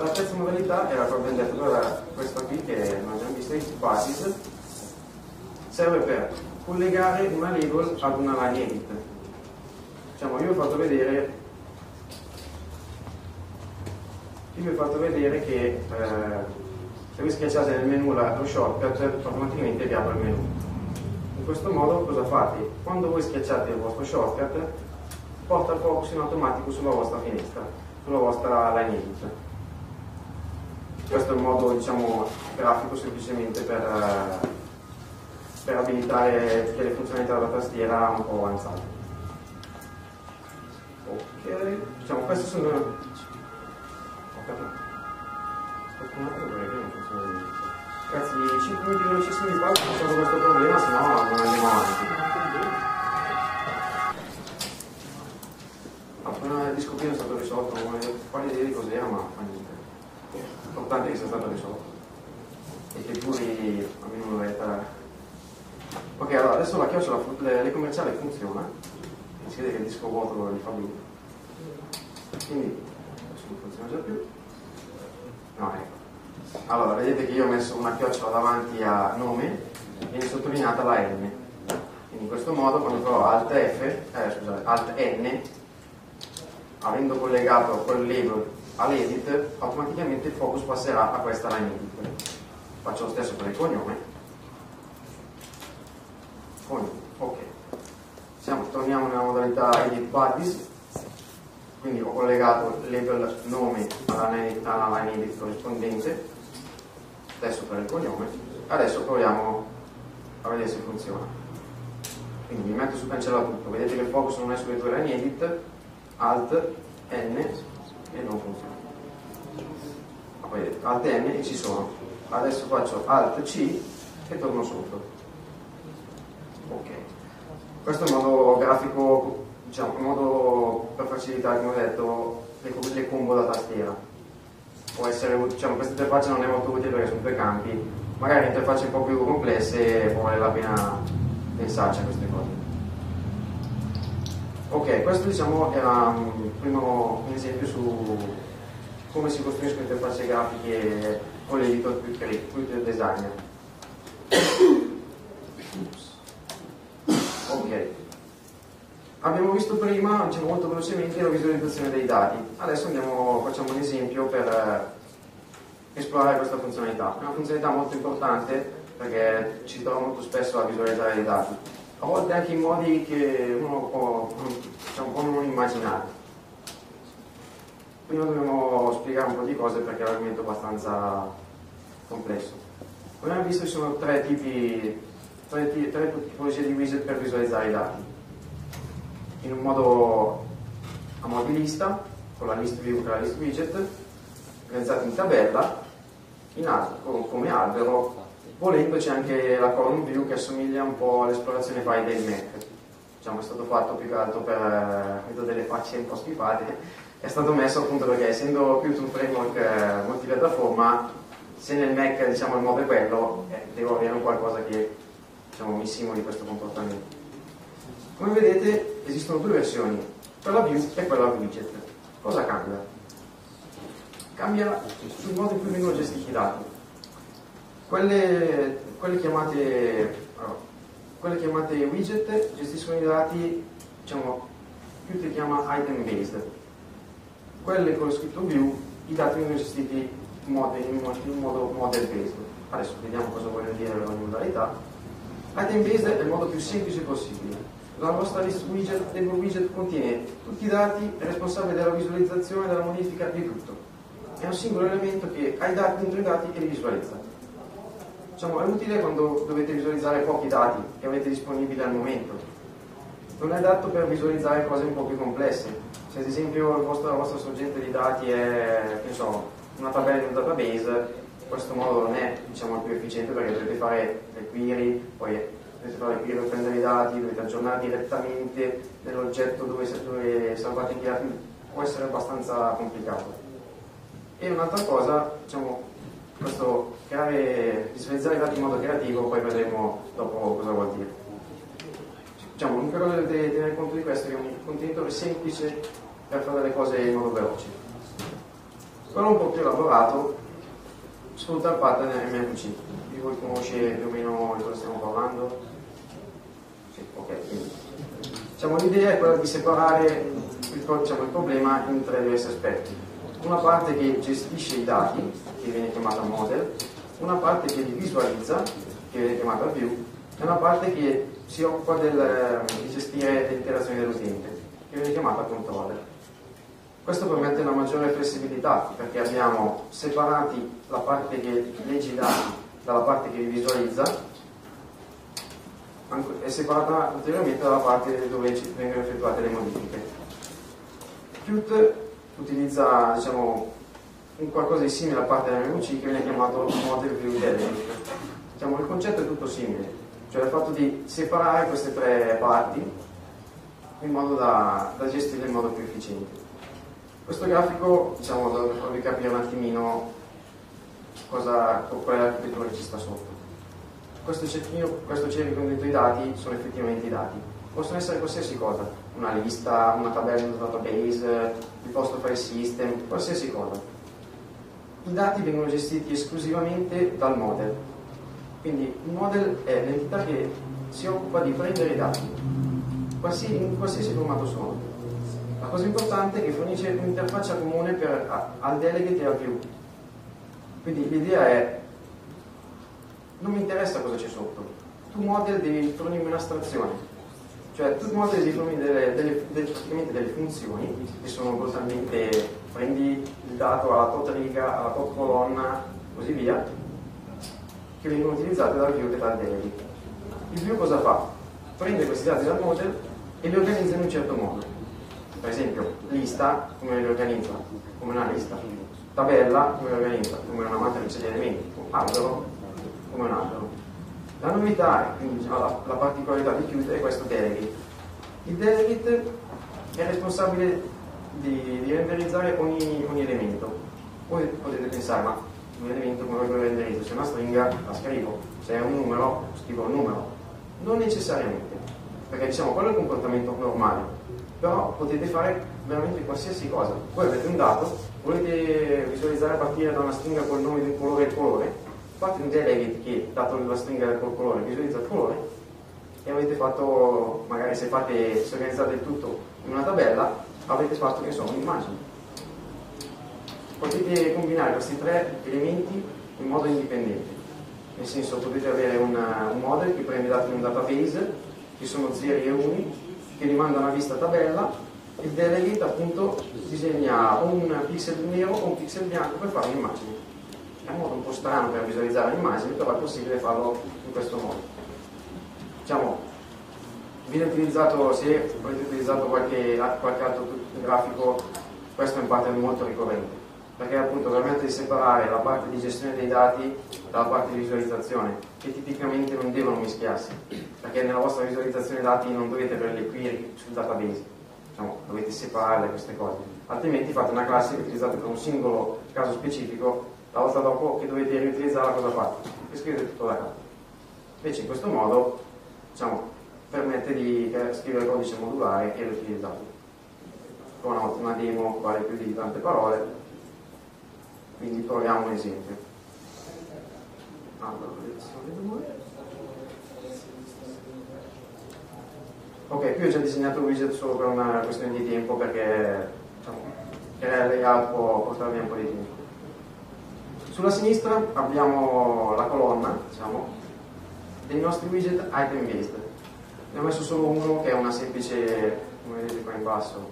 modalità era, come abbiamo detto, era questa qui che non abbiamo visto, Basis, serve per collegare una label ad una line edit. Diciamo, io vi ho fatto vedere io vi ho fatto vedere che eh, se voi schiacciate nel menu lo shortcut automaticamente vi apre il menu. In questo modo cosa fate? Quando voi schiacciate il vostro shortcut porta il focus in automatico sulla vostra finestra, sulla vostra line edit. Questo è un modo, diciamo, grafico semplicemente per, per abilitare che le funzionalità della tastiera un po' avanzate. Ok, diciamo queste sono. Aspetta un attimo perché non funziona niente. Ragazzi, cinque minuti velocissimi di pausa, facciamo questo problema, se no non andiamo avanti. Appena il disco pieno è stato risolto, non ho quale idea di cos'era, ma fa niente. L'importante è che sia stato risolto. E che pure almeno un'oretta. Ok, allora adesso la chiocciola, le, le commerciali funziona. Si vede che il disco vuoto gli fa blu. Quindi adesso non funziona già più. No, ecco. Allora, vedete che io ho messo una chiocciola davanti a nome, viene sottolineata la N. Quindi in questo modo, quando farò Alt F, eh, scusate, Alt N, avendo collegato quel label all'edit, automaticamente il focus passerà a questa line edit. Faccio lo stesso per il cognome. Cognome, ok. Siamo, torniamo nella modalità Edit Buddies. Quindi ho collegato il label nome alla line edit corrispondente, stesso per il cognome. Adesso proviamo a vedere se funziona. Quindi mi metto su cancella tutto, vedete che il focus non è sulle due line edit, Alt N e non funziona. Ma vedete, Alt N e ci sono. Adesso faccio Alt C e torno sotto. Ok. Questo è il modo grafico, diciamo, un modo per facilitare, come ho detto, le, le combo da tastiera. Può essere, diciamo, questa interfaccia non è molto utile perché sono due campi, magari interfacce un po' più complesse può valere la pena pensarci a queste cose. Ok, questo, diciamo, era un, primo, un esempio su come si costruiscono interfacce grafiche con l'editor più del designer. Ok. Abbiamo visto prima, diciamo, molto velocemente, la visualizzazione dei dati. Adesso andiamo, facciamo un esempio per esplorare questa funzionalità. È una funzionalità molto importante perché ci trova molto spesso a visualizzare i dati, a volte anche in modi che uno può, diciamo, può non immaginare. Prima dobbiamo spiegare un po' di cose perché è un argomento abbastanza complesso. Come abbiamo visto ci sono tre tipi, tre, tre tipologie di widget per visualizzare i dati. In un modo a mo' di lista, con la list view e la list widget, organizzati in tabella, in albero, come albero, volendo c'è anche la column view che assomiglia un po' all'esplorazione file del Mac. Diciamo, è stato fatto più che altro per eh, delle facce un po' schifate, è stato messo appunto perché essendo Qt un framework eh, multipiattaforma, se nel Mac, diciamo, il modo è quello, eh, devo avere un qualcosa che, diciamo, mi simuli questo comportamento. Come vedete esistono due versioni, quella view e quella widget. Cosa cambia? Cambia sul modo in cui vengono gestiti i dati. Quelle, quelle, chiamate, allora, quelle chiamate widget gestiscono i dati, diciamo, più ti chiama item based. Quelle con lo scritto view, i dati vengono gestiti in modo, in modo model based. Adesso vediamo cosa vogliono dire ogni modalità. Item based è il modo più semplice possibile. La vostra list widget, label widget, contiene tutti i dati, è responsabile della visualizzazione e della modifica di tutto. È un singolo elemento che ha i dati dentro i dati e li visualizza. Diciamo, è utile quando dovete visualizzare pochi dati che avete disponibili al momento. Non è adatto per visualizzare cose un po' più complesse. Se ad esempio il vostro, la vostra sorgente di dati è, che so, una tabella di un database, questo modo non è, diciamo, il più efficiente perché dovete fare le query, poi dovete fare le query per prendere i dati, dovete aggiornare direttamente nell'oggetto dove, dove salvate i dati, può essere abbastanza complicato. E un'altra cosa, diciamo, questo creare, visualizzare i dati in modo creativo, poi vedremo dopo cosa vuol dire. Diciamo, l'unica cosa che dovete tenere conto di questo è che è un contenitore semplice per fare le cose in modo veloce. quello un po' più elaborato sfrutta il pattern M M C. Di voi conosce più o meno di cosa stiamo parlando? Sì, ok. Quindi, diciamo, l'idea è quella di separare il, diciamo, il problema in tre diversi aspetti. Una parte che gestisce i dati, che viene chiamata model, una parte che li visualizza, che viene chiamata view, e una parte che si occupa del, di gestire le interazioni dell'utente, che viene chiamata controller. Questo permette una maggiore flessibilità, perché abbiamo separati la parte che legge i dati dalla parte che li visualizza, è separata ulteriormente dalla parte dove vengono effettuate le modifiche. Qt utilizza, diciamo, un qualcosa di simile a parte dell'M M C che viene chiamato Model View Delegate. Diciamo, il concetto è tutto simile, cioè il fatto di separare queste tre parti in modo da, da gestirle in modo più efficiente. Questo grafico, diciamo, dovrebbe farvi capire un attimino cosa, qual è l'architettura che ci sta sotto. Questo cerchino, questo cerchio con dentro i dati sono effettivamente i dati. Possono essere qualsiasi cosa, una lista, una tabella, un database, il post file system, qualsiasi cosa. I dati vengono gestiti esclusivamente dal model. Quindi il model è l'entità che si occupa di prendere i dati, in qualsiasi formato sono. La cosa importante è che fornisce un'interfaccia comune per, al delegate e al view. Quindi l'idea è: non mi interessa cosa c'è sotto, tu model devi fornirmi un'astrazione, cioè tu model devi fornirmi delle, delle, delle, praticamente delle funzioni che sono totalmente, prendi il dato alla tot riga, alla tot colonna, così via, che vengono utilizzate dal view e dal delegate. Il view cosa fa? Prende questi dati dal model e li organizza in un certo modo. Per esempio, lista, come li organizza? Come una lista. Tabella, come li organizza? Come una matrice di elementi. Albero, come un albero. La novità, quindi diciamo, la, la particolarità di Qt è questo delegate. Il delegate è responsabile di, di renderizzare ogni, ogni elemento. Voi potete pensare, ma un elemento come lo renderizzo? Se è una stringa, la scrivo. Se è un numero, scrivo il numero. Non necessariamente, perché diciamo quello è il comportamento normale. Però potete fare veramente qualsiasi cosa. Voi avete un dato, volete visualizzare a partire da una stringa col nome di un colore e il colore, fate un delegate che, dato la stringa col colore, visualizza il colore, e avete fatto, magari se, fate, se organizzate il tutto in una tabella, avete fatto, che so, un'immagine. Potete combinare questi tre elementi in modo indipendente. Nel senso, potete avere una, un model che prende i dati in un database, che sono zeri e uni, che rimanda una vista tabella. Il delegate appunto disegna un pixel nero o un pixel bianco per fare un'immagine. È un modo un po' strano per visualizzare l'immagine, però è possibile farlo in questo modo. Diciamo, viene utilizzato, se avete utilizzato qualche, qualche altro grafico, questo è un pattern molto ricorrente, perché appunto permette di separare la parte di gestione dei dati dalla parte di visualizzazione, che tipicamente non devono mischiarsi, perché nella vostra visualizzazione dati non dovete avere le query sul database, diciamo, dovete separare queste cose, altrimenti fate una classe che utilizzate per un singolo caso specifico, la volta dopo che dovete riutilizzarla cosa fate? E scrivete tutto da capo. Invece in questo modo, diciamo, permette di scrivere codice modulare e riutilizzarlo. Come una volta una demo vale più di tante parole, quindi proviamo un esempio. Allora, ok, qui ho già disegnato il widget solo per una questione di tempo, perché diciamo, il layout può portare via un po' di tempo. Sulla sinistra abbiamo la colonna, diciamo, dei nostri widget item based. Ne ho messo solo uno che è una semplice, come vedete qua in basso,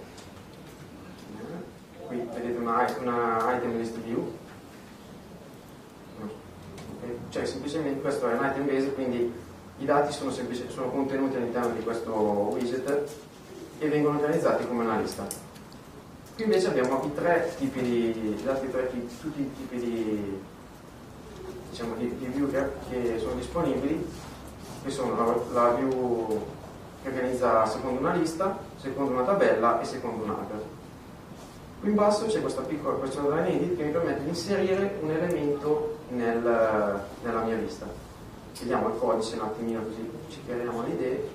qui vedete una, una item list view. Cioè semplicemente questo è un item based, quindi i dati sono, semplici, sono contenuti all'interno di questo widget e vengono organizzati come una lista. Qui invece abbiamo i tre tipi di, gli altri tre tipi, tutti i tipi di, diciamo, di, di view che, che sono disponibili, che sono la, la view che organizza secondo una lista, secondo una tabella e secondo un albero. Qui in basso c'è questa piccola questo line edit che mi permette di inserire un elemento nel, nella mia lista. Vediamo il codice un attimino così ci chiariamo le idee.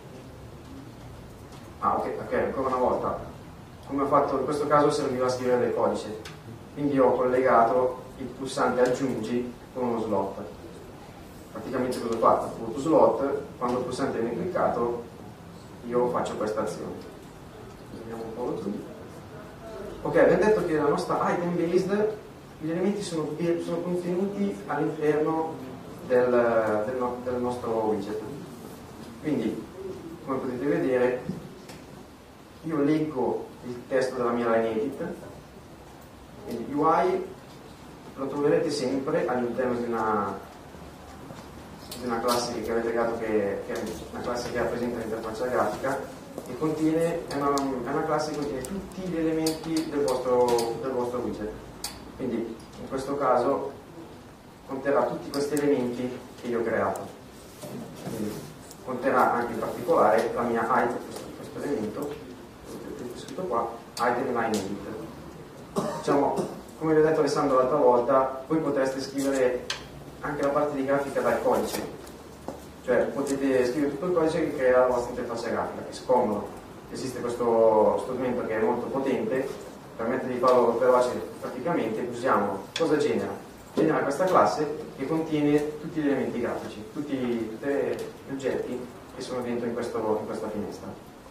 Ah ok, ok, ancora una volta. Come ho fatto in questo caso serviva a scrivere del codice. quindi ho collegato il pulsante aggiungi con uno slot. Praticamente cosa ho fatto? Punto slot, quando il pulsante viene cliccato io faccio questa azione. Vediamo un po' giù. Ok, abbiamo detto che la nostra item based, gli elementi sono, sono contenuti all'interno del, del, no, del nostro widget. Quindi, come potete vedere, io leggo il testo della mia line edit, quindi U I lo troverete sempre all'interno di una, di una classe che avete creato, che, che è una classe che rappresenta l'interfaccia grafica, e contiene, è, una, è una classe che contiene tutti gli elementi del vostro, del vostro widget. Quindi in questo caso conterrà tutti questi elementi che io ho creato. Quindi conterrà anche in particolare la mia item, questo, questo elemento, vedete scritto qua, item line edit. Diciamo, come vi ho detto Alessandro l'altra volta, voi potreste scrivere anche la parte di grafica dal codice, cioè potete scrivere tutto il codice che crea la vostra interfaccia grafica, che è scomodo. Esiste questo strumento che è molto potente, permette di farlo veloce praticamente, usiamo. Cosa genera? Genera questa classe che contiene tutti gli elementi grafici, tutti, tutti gli oggetti che sono dentro in, questo, in questa finestra.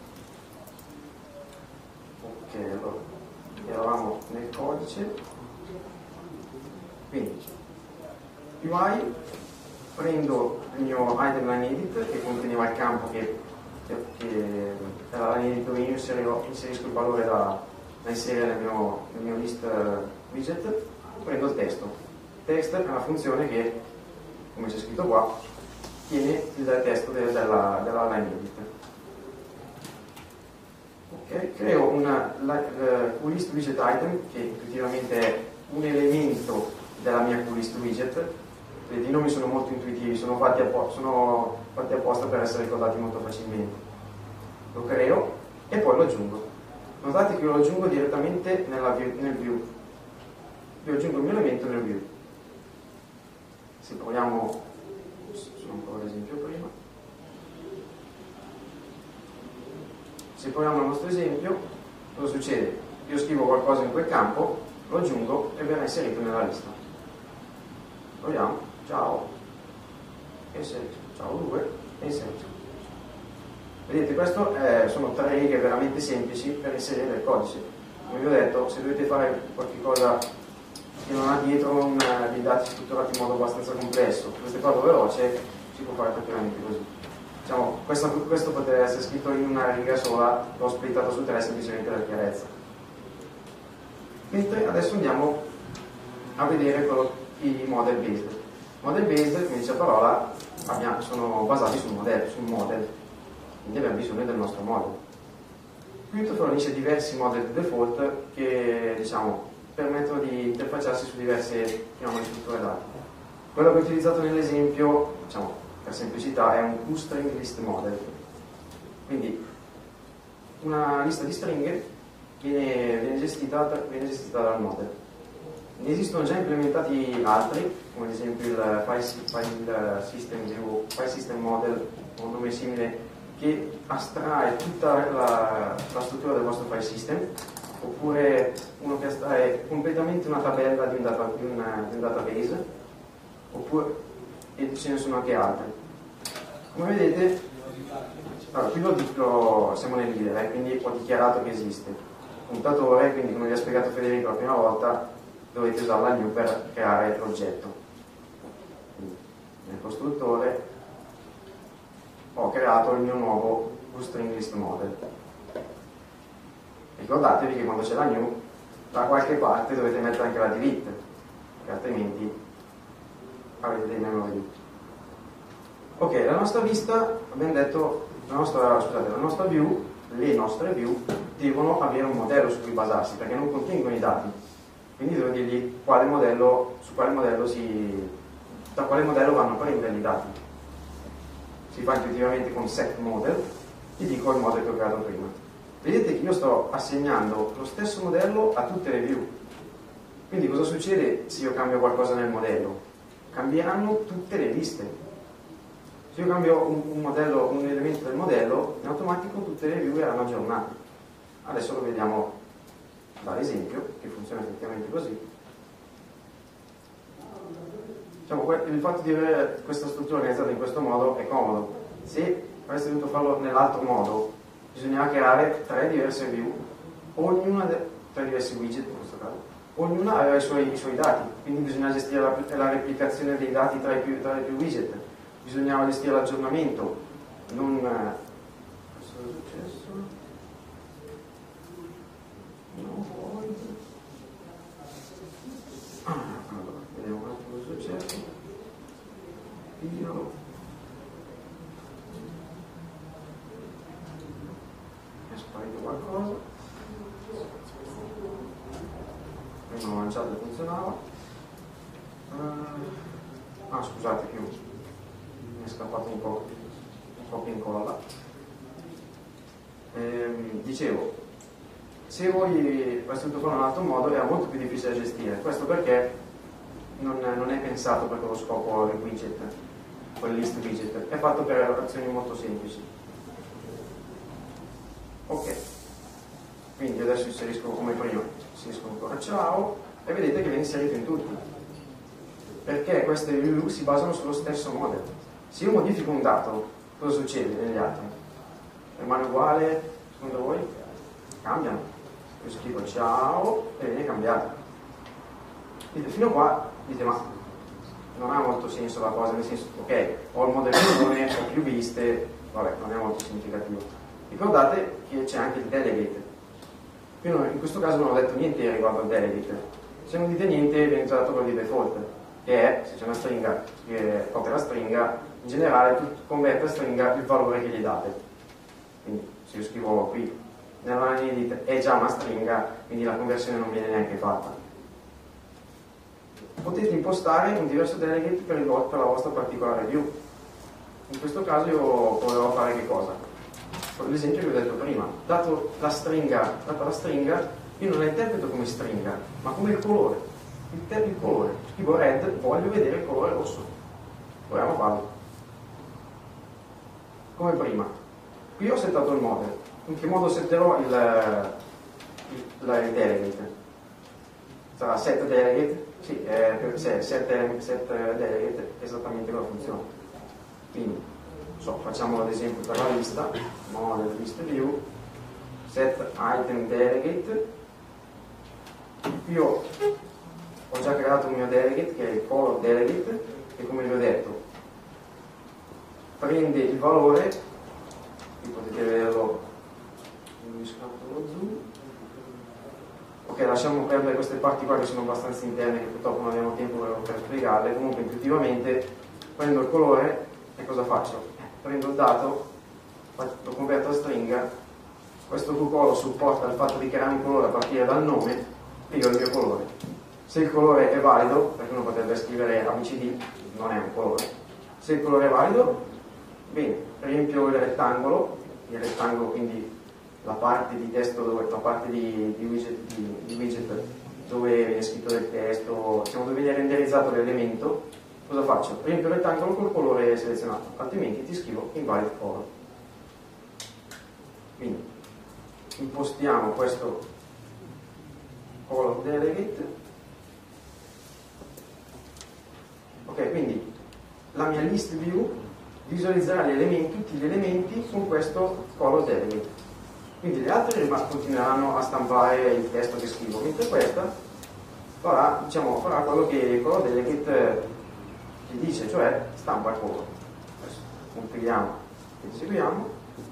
Ok, allora eravamo nel codice. Quindi U I, prendo il mio item line edit che conteneva il campo che, che, che era la line edit dove io inserirò, inserisco il valore da, da inserire nel mio, nel mio list widget, prendo il testo. Text è una funzione che, come c'è scritto qua, tiene il testo de, della, della line edit. Okay. Creo una QList widget item che intuitivamente è un elemento della mia QList widget. I nomi sono molto intuitivi, sono fatti, sono fatti apposta per essere ricordati molto facilmente. Lo creo e poi lo aggiungo. Notate che io lo aggiungo direttamente nella view, nel view. Io aggiungo il mio elemento nel view. Se proviamo, sono un po' l'esempio prima. Se proviamo il nostro esempio, cosa succede? Io scrivo qualcosa in quel campo, lo aggiungo e verrà inserito nella lista. Proviamo. Ciao, inserito, ciao due, e inserito. Vedete, questo eh, sono tre righe veramente semplici per inserire nel codice. Come vi ho detto, se dovete fare qualcosa che non ha dietro un, uh, dei dati strutturati in modo abbastanza complesso, dovete farlo veloce, si può fare praticamente così. Diciamo, questo, questo potrebbe essere scritto in una riga sola, l'ho splittato su tre semplicemente per chiarezza. Mentre adesso andiamo a vedere quello, i model based. Model based, come dice la parola, abbiamo, sono basati sul modello, sul model, quindi abbiamo bisogno del nostro model. Qt fornisce diversi model di default che, diciamo, permettono di interfacciarsi su diverse chiamiamole strutture dati. Quello che ho utilizzato nell'esempio, diciamo, per semplicità, è un QString list model. Quindi una lista di stringhe viene, viene, gestita, viene gestita dal model. Ne esistono già implementati altri, come ad esempio il File, file, system, view, file System Model, un nome simile, che astrae tutta la, la struttura del vostro file system, oppure uno che astrae completamente una tabella di un, data, di una, di un database, oppure, e ce ne sono anche altri. Come vedete, allora, qui lo dico, siamo nel leader, eh, quindi ho dichiarato che esiste. Puntatore, quindi come vi ha spiegato Federico la prima volta, dovete usare la new per creare l'oggetto. Nel costruttore ho creato il mio nuovo QString list model. Ricordatevi che quando c'è la new, da qualche parte dovete mettere anche la delete, perché altrimenti avete dei memory leak. Ok, la nostra vista, abbiamo detto, la nostra, scusate, la nostra view, le nostre view devono avere un modello su cui basarsi, perché non contengono i dati. Quindi devo dirgli quale modello, su quale modello si, da quale modello vanno a prendere i dati. Si fa intuitivamente con set model, gli dico il model che ho creato prima. Vedete che io sto assegnando lo stesso modello a tutte le view. Quindi cosa succede se io cambio qualcosa nel modello? Cambieranno tutte le liste. Se io cambio un, un, modello, un elemento del modello, in automatico tutte le view erano aggiornate. Adesso lo vediamo dall'esempio, che funziona effettivamente così. Diciamo, il fatto di avere questa struttura organizzata in questo modo è comodo. Se avreste dovuto farlo nell'altro modo, bisognava creare tre diverse view, ognuna de- tre diversi widget in questo caso, ognuna aveva i suoi, i suoi dati, quindi bisognava gestire la, la replicazione dei dati tra i più, tra i più widget, bisognava gestire l'aggiornamento, non... Cosa è successo? No, poi... Ah, allora, vediamo un attimo cosa è successo. Io... è sparito qualcosa. Prima ho lanciato e funzionava. Uh, ah, scusate, più mi è scappato un po', un po' in colla. Ehm, dicevo, se voi aveste dovuto fare in un altro modo era molto più difficile da gestire. Questo perché non, non è pensato per quello scopo il widget, quel list widget, è fatto per azioni molto semplici. Ok, quindi adesso inserisco come prima, inserisco ancora ciao e vedete che viene inserito in tutti, perché queste view si basano sullo stesso model. Se io modifico un dato, cosa succede negli altri? Rimane uguale, secondo voi? Cambiano. Io scrivo ciao e viene cambiato. Dite, fino a qua dite ma non ha molto senso la cosa, nel senso, ok, ho il modellone, ho più viste, vabbè, non è molto significativo. Ricordate che c'è anche il delegate. Io in questo caso non ho detto niente riguardo al delegate. Se non dite niente viene usato quello di default, che è, se c'è una stringa che copia la stringa, in generale tu converte la stringa il valore che gli date. Quindi se io scrivo qui nella line edit è già una stringa, quindi la conversione non viene neanche fatta. Potete impostare un diverso delegate per, il, per la vostra particolare view. In questo caso io proverò a fare che cosa? L'esempio che vi ho detto prima, dato la stringa, data la stringa, io non la interpreto come stringa, ma come il colore. Il, te- il colore. Scrivo red, voglio vedere il colore rosso. Proviamo a farlo. Come prima. Qui ho settato il model. In che modo setterò il, il, la, il delegate? Sarà set delegate? Sì, è, set, set, set delegate è esattamente quella funzione. Quindi, so, facciamo ad esempio per la lista, model list view, set item delegate. Io ho già creato un mio delegate che è il color delegate, che come vi ho detto prende il valore, qui potete vederlo, mi scatto lo zoom. Ok, lasciamo perdere queste parti qua che sono abbastanza interne, che purtroppo non abbiamo tempo per, per spiegarle. Comunque intuitivamente prendo il colore e cosa faccio? Prendo il dato, lo converto a stringa, questo toColor supporta il fatto di creare un colore a partire dal nome e io ho il mio colore. Se il colore è valido, perché uno potrebbe scrivere A B C D, non è un colore. Se il colore è valido, bene, riempio il rettangolo, il rettangolo quindi la parte di testo, dove, la parte di, di, widget, di, di widget dove viene scritto del testo, diciamo dove viene renderizzato l'elemento. Cosa faccio? Riempio il rettangolo col colore selezionato, altrimenti ti scrivo invalid color. Quindi impostiamo questo color delegate. Ok, quindi la mia list view visualizzerà gli elementi, tutti gli elementi con questo color delegate. Quindi le altre continueranno a stampare il testo che scrivo, mentre questa farà, diciamo, farà quello che il color delegate ti dice, cioè stampa il colore. Adesso compiliamo e eseguiamo.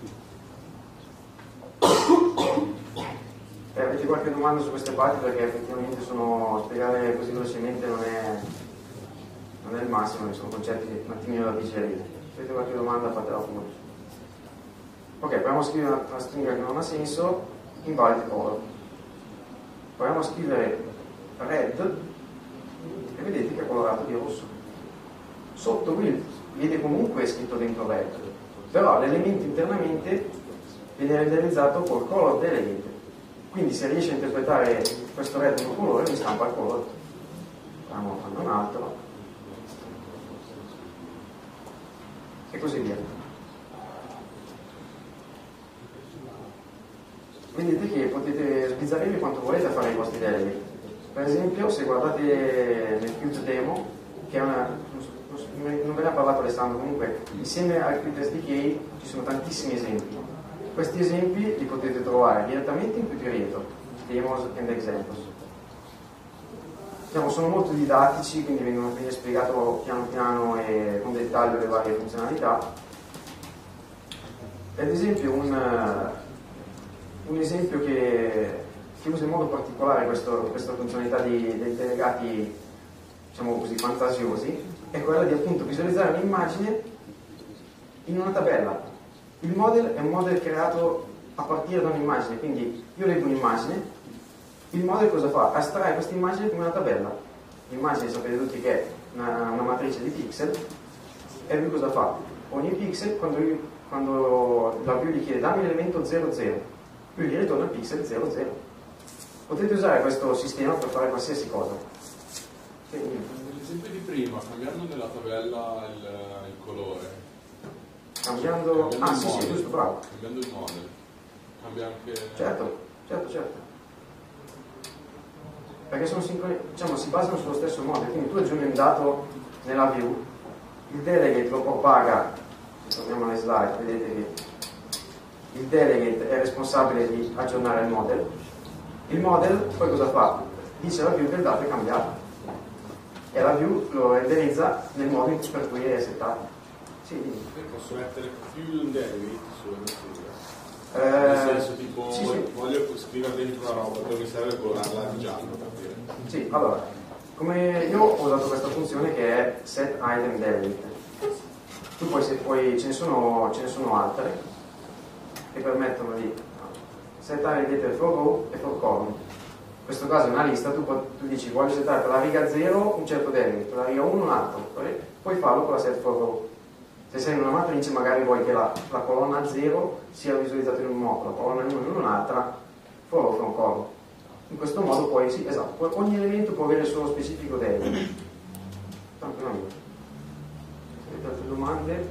Eh, avete qualche domanda su queste parti, perché effettivamente sono, spiegare così velocemente non è, non è il massimo, sono concetti un attimino da digerire. Se avete qualche domanda fatela pure. Ok, proviamo a scrivere una, una stringa che non ha senso, invalid color. Proviamo a scrivere red e vedete che è colorato di rosso. Sotto qui viene comunque scritto dentro red, però l'elemento internamente viene renderizzato col color delegate. Quindi se riesce a interpretare questo red come colore, mi stampa il colore. Proviamo a farne un altro. E così via. Vedete che potete sbizzarrirvi quanto volete a fare i vostri delegate. Per esempio, se guardate nel Qt demo, che è una, non ve ne ha parlato Alessandro, comunque insieme al Qt S D K ci sono tantissimi esempi. Questi esempi li potete trovare direttamente in Qt Reader, Demos and Examples. Diciamo, sono molto didattici, quindi vengono viene spiegato piano piano e con dettaglio le varie funzionalità. Ad esempio un, un esempio che, che usa in modo particolare questo, questa funzionalità di, dei delegati, diciamo così, fantasiosi, è quella di appunto visualizzare un'immagine in una tabella. Il model è un model creato a partire da un'immagine, quindi io leggo un'immagine, il model cosa fa? Astrae questa immagine come una tabella. L'immagine sapete tutti che è una, una matrice di pixel, e lui cosa fa? Ogni pixel, quando, io, quando la view gli chiede dammi l'elemento zero zero, lui gli ritorna il pixel zero zero. Potete usare questo sistema per fare qualsiasi cosa. Nell'esempio di prima, cambiando nella tabella il, il colore, cambiando, cambiando ah il sì model, sì, giusto, bravo. Cambiando il model, cambia anche... Certo, certo, certo. Perché sono sincroni, diciamo, si basano sullo stesso model, quindi tu aggiungi un dato nella view, il delegate lo propaga, se torniamo alle slide, vedete che il delegate è responsabile di aggiornare il model, il model poi cosa fa? Dice alla view che il dato è cambiato e la view lo renderizza nel modo per cui è settato. Sì, posso mettere più di un delegate sulla Eh, nel senso tipo sì, sì. voglio scrivere dentro una roba, dove mi serve colorarla di giallo per dire. Sì, allora, come io ho usato questa funzione che è set item delegate. Tu poi, se poi ce ne sono, ce ne sono altre che permettono di set item delegate for row e for column. In questo caso è una lista, tu, tu dici voglio settare per la riga zero un certo delegate, per la riga uno un altro, puoi farlo con la set for row. Se sei in una matrice magari vuoi che la, la colonna zero sia visualizzata in un modo, la colonna uno in un'altra, for row from column. In questo modo poi, sì, esatto, ogni elemento può avere il suo specifico delegate. Tranquillamente. Se avete altre domande?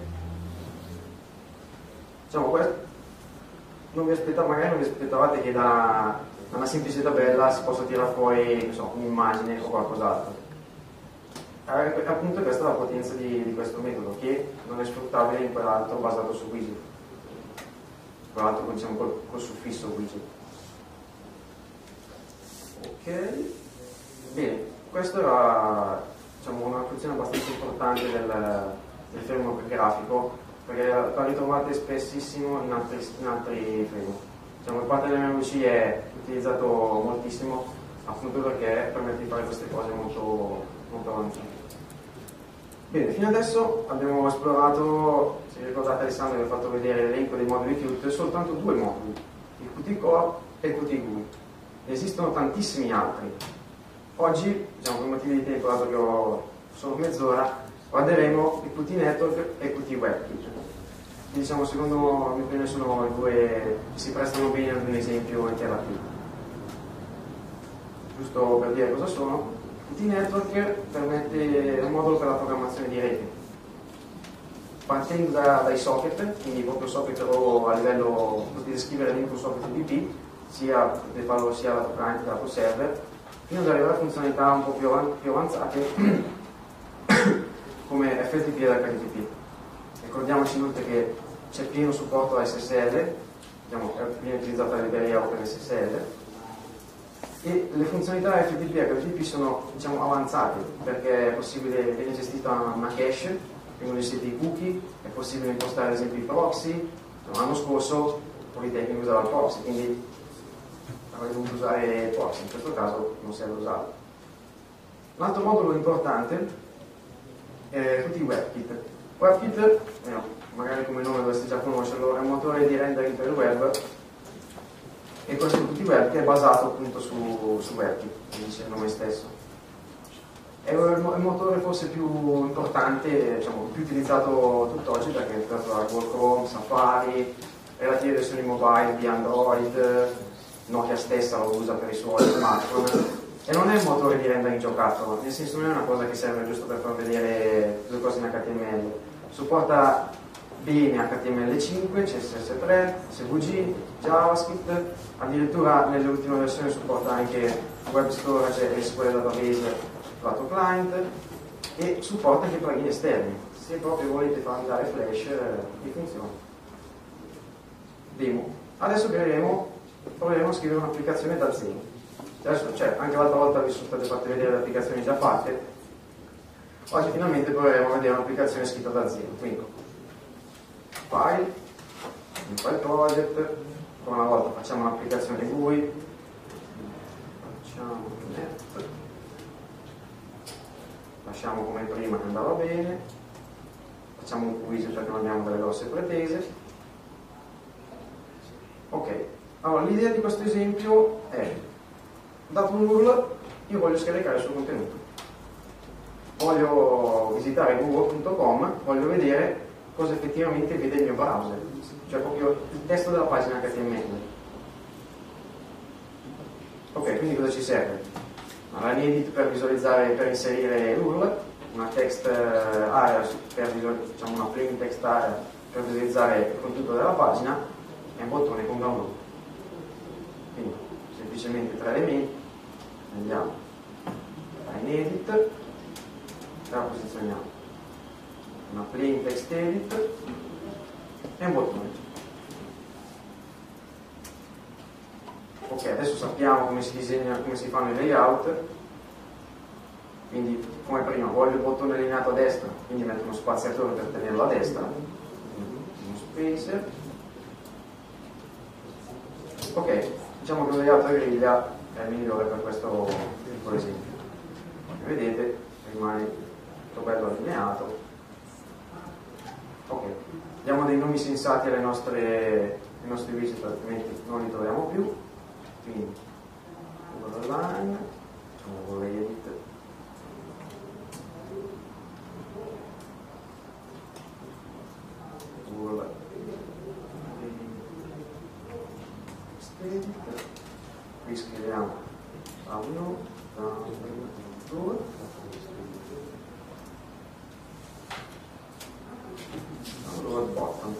Diciamo, questo, non vi aspettavate, magari non vi aspettavate che da, da una semplice tabella si possa tirare fuori, non so, un'immagine o qualcos'altro. Eh, appunto questa è la potenza di, di questo metodo, che non è sfruttabile in quell'altro basato su widget, quell'altro diciamo col, col suffisso widget. Ok, bene, questa era, diciamo, una funzione abbastanza importante del, del framework grafico, perché la ritrovate spessissimo in altri, in altri framework. Diciamo, il pattern M V C è utilizzato moltissimo appunto perché permette di fare queste cose molto, molto avanzate. Bene, fino adesso abbiamo esplorato, se vi ricordate Alessandro vi ha fatto vedere l'elenco dei moduli Qt, soltanto due moduli, il Qt Core e il Qt G U I. Ne esistono tantissimi altri. Oggi, diciamo, per motivi di tempo, dato che ho solo mezz'ora, guarderemo il Qt Network e il Qt WebKit. Diciamo, secondo la mia opinione sono i due che si prestano bene ad un esempio interattivo. Giusto per dire cosa sono, Qt Network permette un modulo per la programmazione di rete. Partendo da, dai socket, quindi proprio socket a livello, potete scrivere dentro un socket U D P, sia potete farlo sia lato client che lato server, fino ad arrivare a funzionalità un po' più, più avanzate come F T P ed H T T P. Ricordiamoci inoltre che c'è pieno supporto a S S L, diciamo, viene utilizzata la libreria OpenSSL, e le funzionalità F T P e H T T P sono, diciamo, avanzate perché è possibile, viene gestita una cache, vengono gestiti i cookie, è possibile impostare ad esempio i proxy. L'anno scorso Politecnico usava il proxy, quindi avrei dovuto usare il proxy, in questo caso non serve usarlo. L'altro modulo importante è Qt WebKit. WebKit, eh, magari come nome dovreste già conoscerlo, è un motore di rendering per il web, e questo Qt WebKit è basato appunto su, su WebKit, come dice il nome stesso. È il motore forse più importante, diciamo, più utilizzato tutt'oggi, perché è utilizzato da Google Chrome, Safari, relative versioni mobile di Android, Nokia stessa lo usa per i suoi smartphone, e non è un motore di rendering giocattolo, nel senso non è una cosa che serve giusto per far vedere due cose in H T M L. Supporta bene H T M L cinque, C S S tre, S V G, JavaScript, addirittura nelle ultime versioni supporta anche web storage e S Q L database lato client, e supporta anche plugin esterni. Se proprio volete far andare Flash, eh, funziona. Demo. Adesso creeremo, proveremo a scrivere un'applicazione da zero. Adesso, cioè, anche l'altra volta vi sono state fatte vedere le applicazioni già fatte. Oggi finalmente proveremo a vedere un'applicazione scritta da zero. Quindi, file, file project, ancora una volta facciamo un'applicazione G U I, facciamo net, lasciamo come prima che andava bene, facciamo un quiz perché non abbiamo delle grosse pretese. Ok, allora l'idea di questo esempio è, dato un U R L, io voglio scaricare il suo contenuto, voglio visitare google punto com, voglio vedere cosa effettivamente vede il mio browser, cioè proprio il testo della pagina H T M L. Ok, quindi cosa ci serve? Allora, l'edit per visualizzare, per inserire l'U R L, una text area, per diciamo una plain text area per visualizzare il contenuto della pagina, e un bottone con download. Quindi semplicemente tre elementi, andiamo in edit, la posizioniamo una plain text edit e un bottone. Ok, adesso sappiamo come si disegna, come si fanno i layout. Quindi come prima voglio il bottone allineato a destra, quindi metto uno spaziatore per tenerlo a destra, uno spacer. Ok, diciamo che un layout a griglia è il migliore per questo piccolo esempio. Come vedete rimane tutto bello allineato. Ok, diamo dei nomi sensati alle nostre, ai nostri widget, altrimenti non li troviamo più. Quindi line, facciamo edit, qui scriviamo download, download, download button.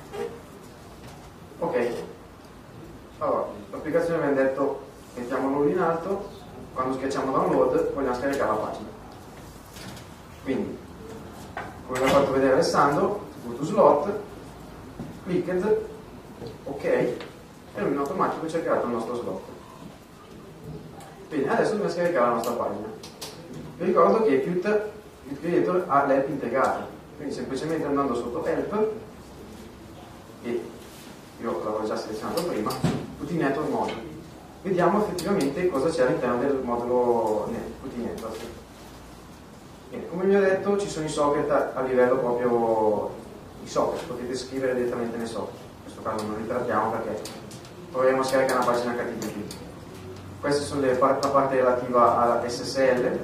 Ok, allora l'applicazione abbiamo detto mettiamo null in alto, quando schiacciamo download vogliamo scaricare la pagina. Quindi come vi ho fatto vedere Alessandro, go to slot, clicked, ok, e lui in automatico ci ha creato il nostro slot. Bene, adesso dobbiamo scaricare la nostra pagina. Vi ricordo che Qt, Qt Creator ha l'help integrato, quindi semplicemente andando sotto help, e io l'avevo già selezionato prima, Qt Network Module, vediamo effettivamente cosa c'è all'interno del modulo Qt Network. Bene, come vi ho detto ci sono i socket a, a livello proprio i socket, potete scrivere direttamente nei socket, in questo caso non li trattiamo perché proviamo a scaricare una pagina H T T P. Queste sono le, la parte relativa alla S S L,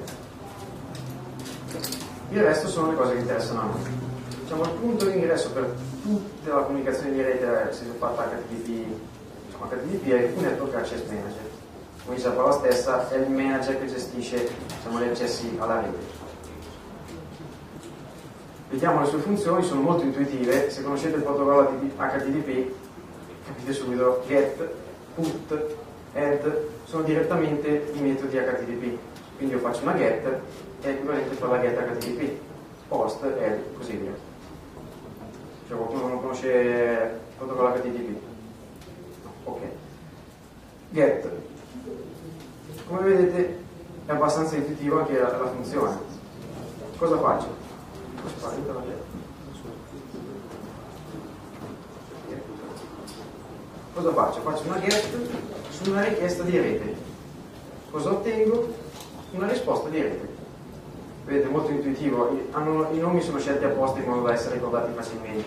il resto sono le cose che interessano a noi. Diciamo, il punto di ingresso per tutta la comunicazione di rete, se fatta H T T P, diciamo, H T T P è il Network Access Manager, come dice la parola stessa, è il manager che gestisce, diciamo, gli accessi alla rete. Vediamo le sue funzioni, sono molto intuitive. Se conoscete il protocollo H T T P capite subito get, put, add sono direttamente i metodi H T T P. Quindi io faccio una get, è equivalente per la get H T T P, post, add, così via. Cioè qualcuno non conosce il protocollo H T T P? No. Ok. Get. Come vedete è abbastanza intuitivo anche la, la funzione. Cosa faccio? Cosa faccio? Faccio una get su una richiesta di rete. Cosa ottengo? Una risposta di rete. Vedete, molto intuitivo. Hanno, i nomi sono scelti apposta in modo da essere ricordati facilmente.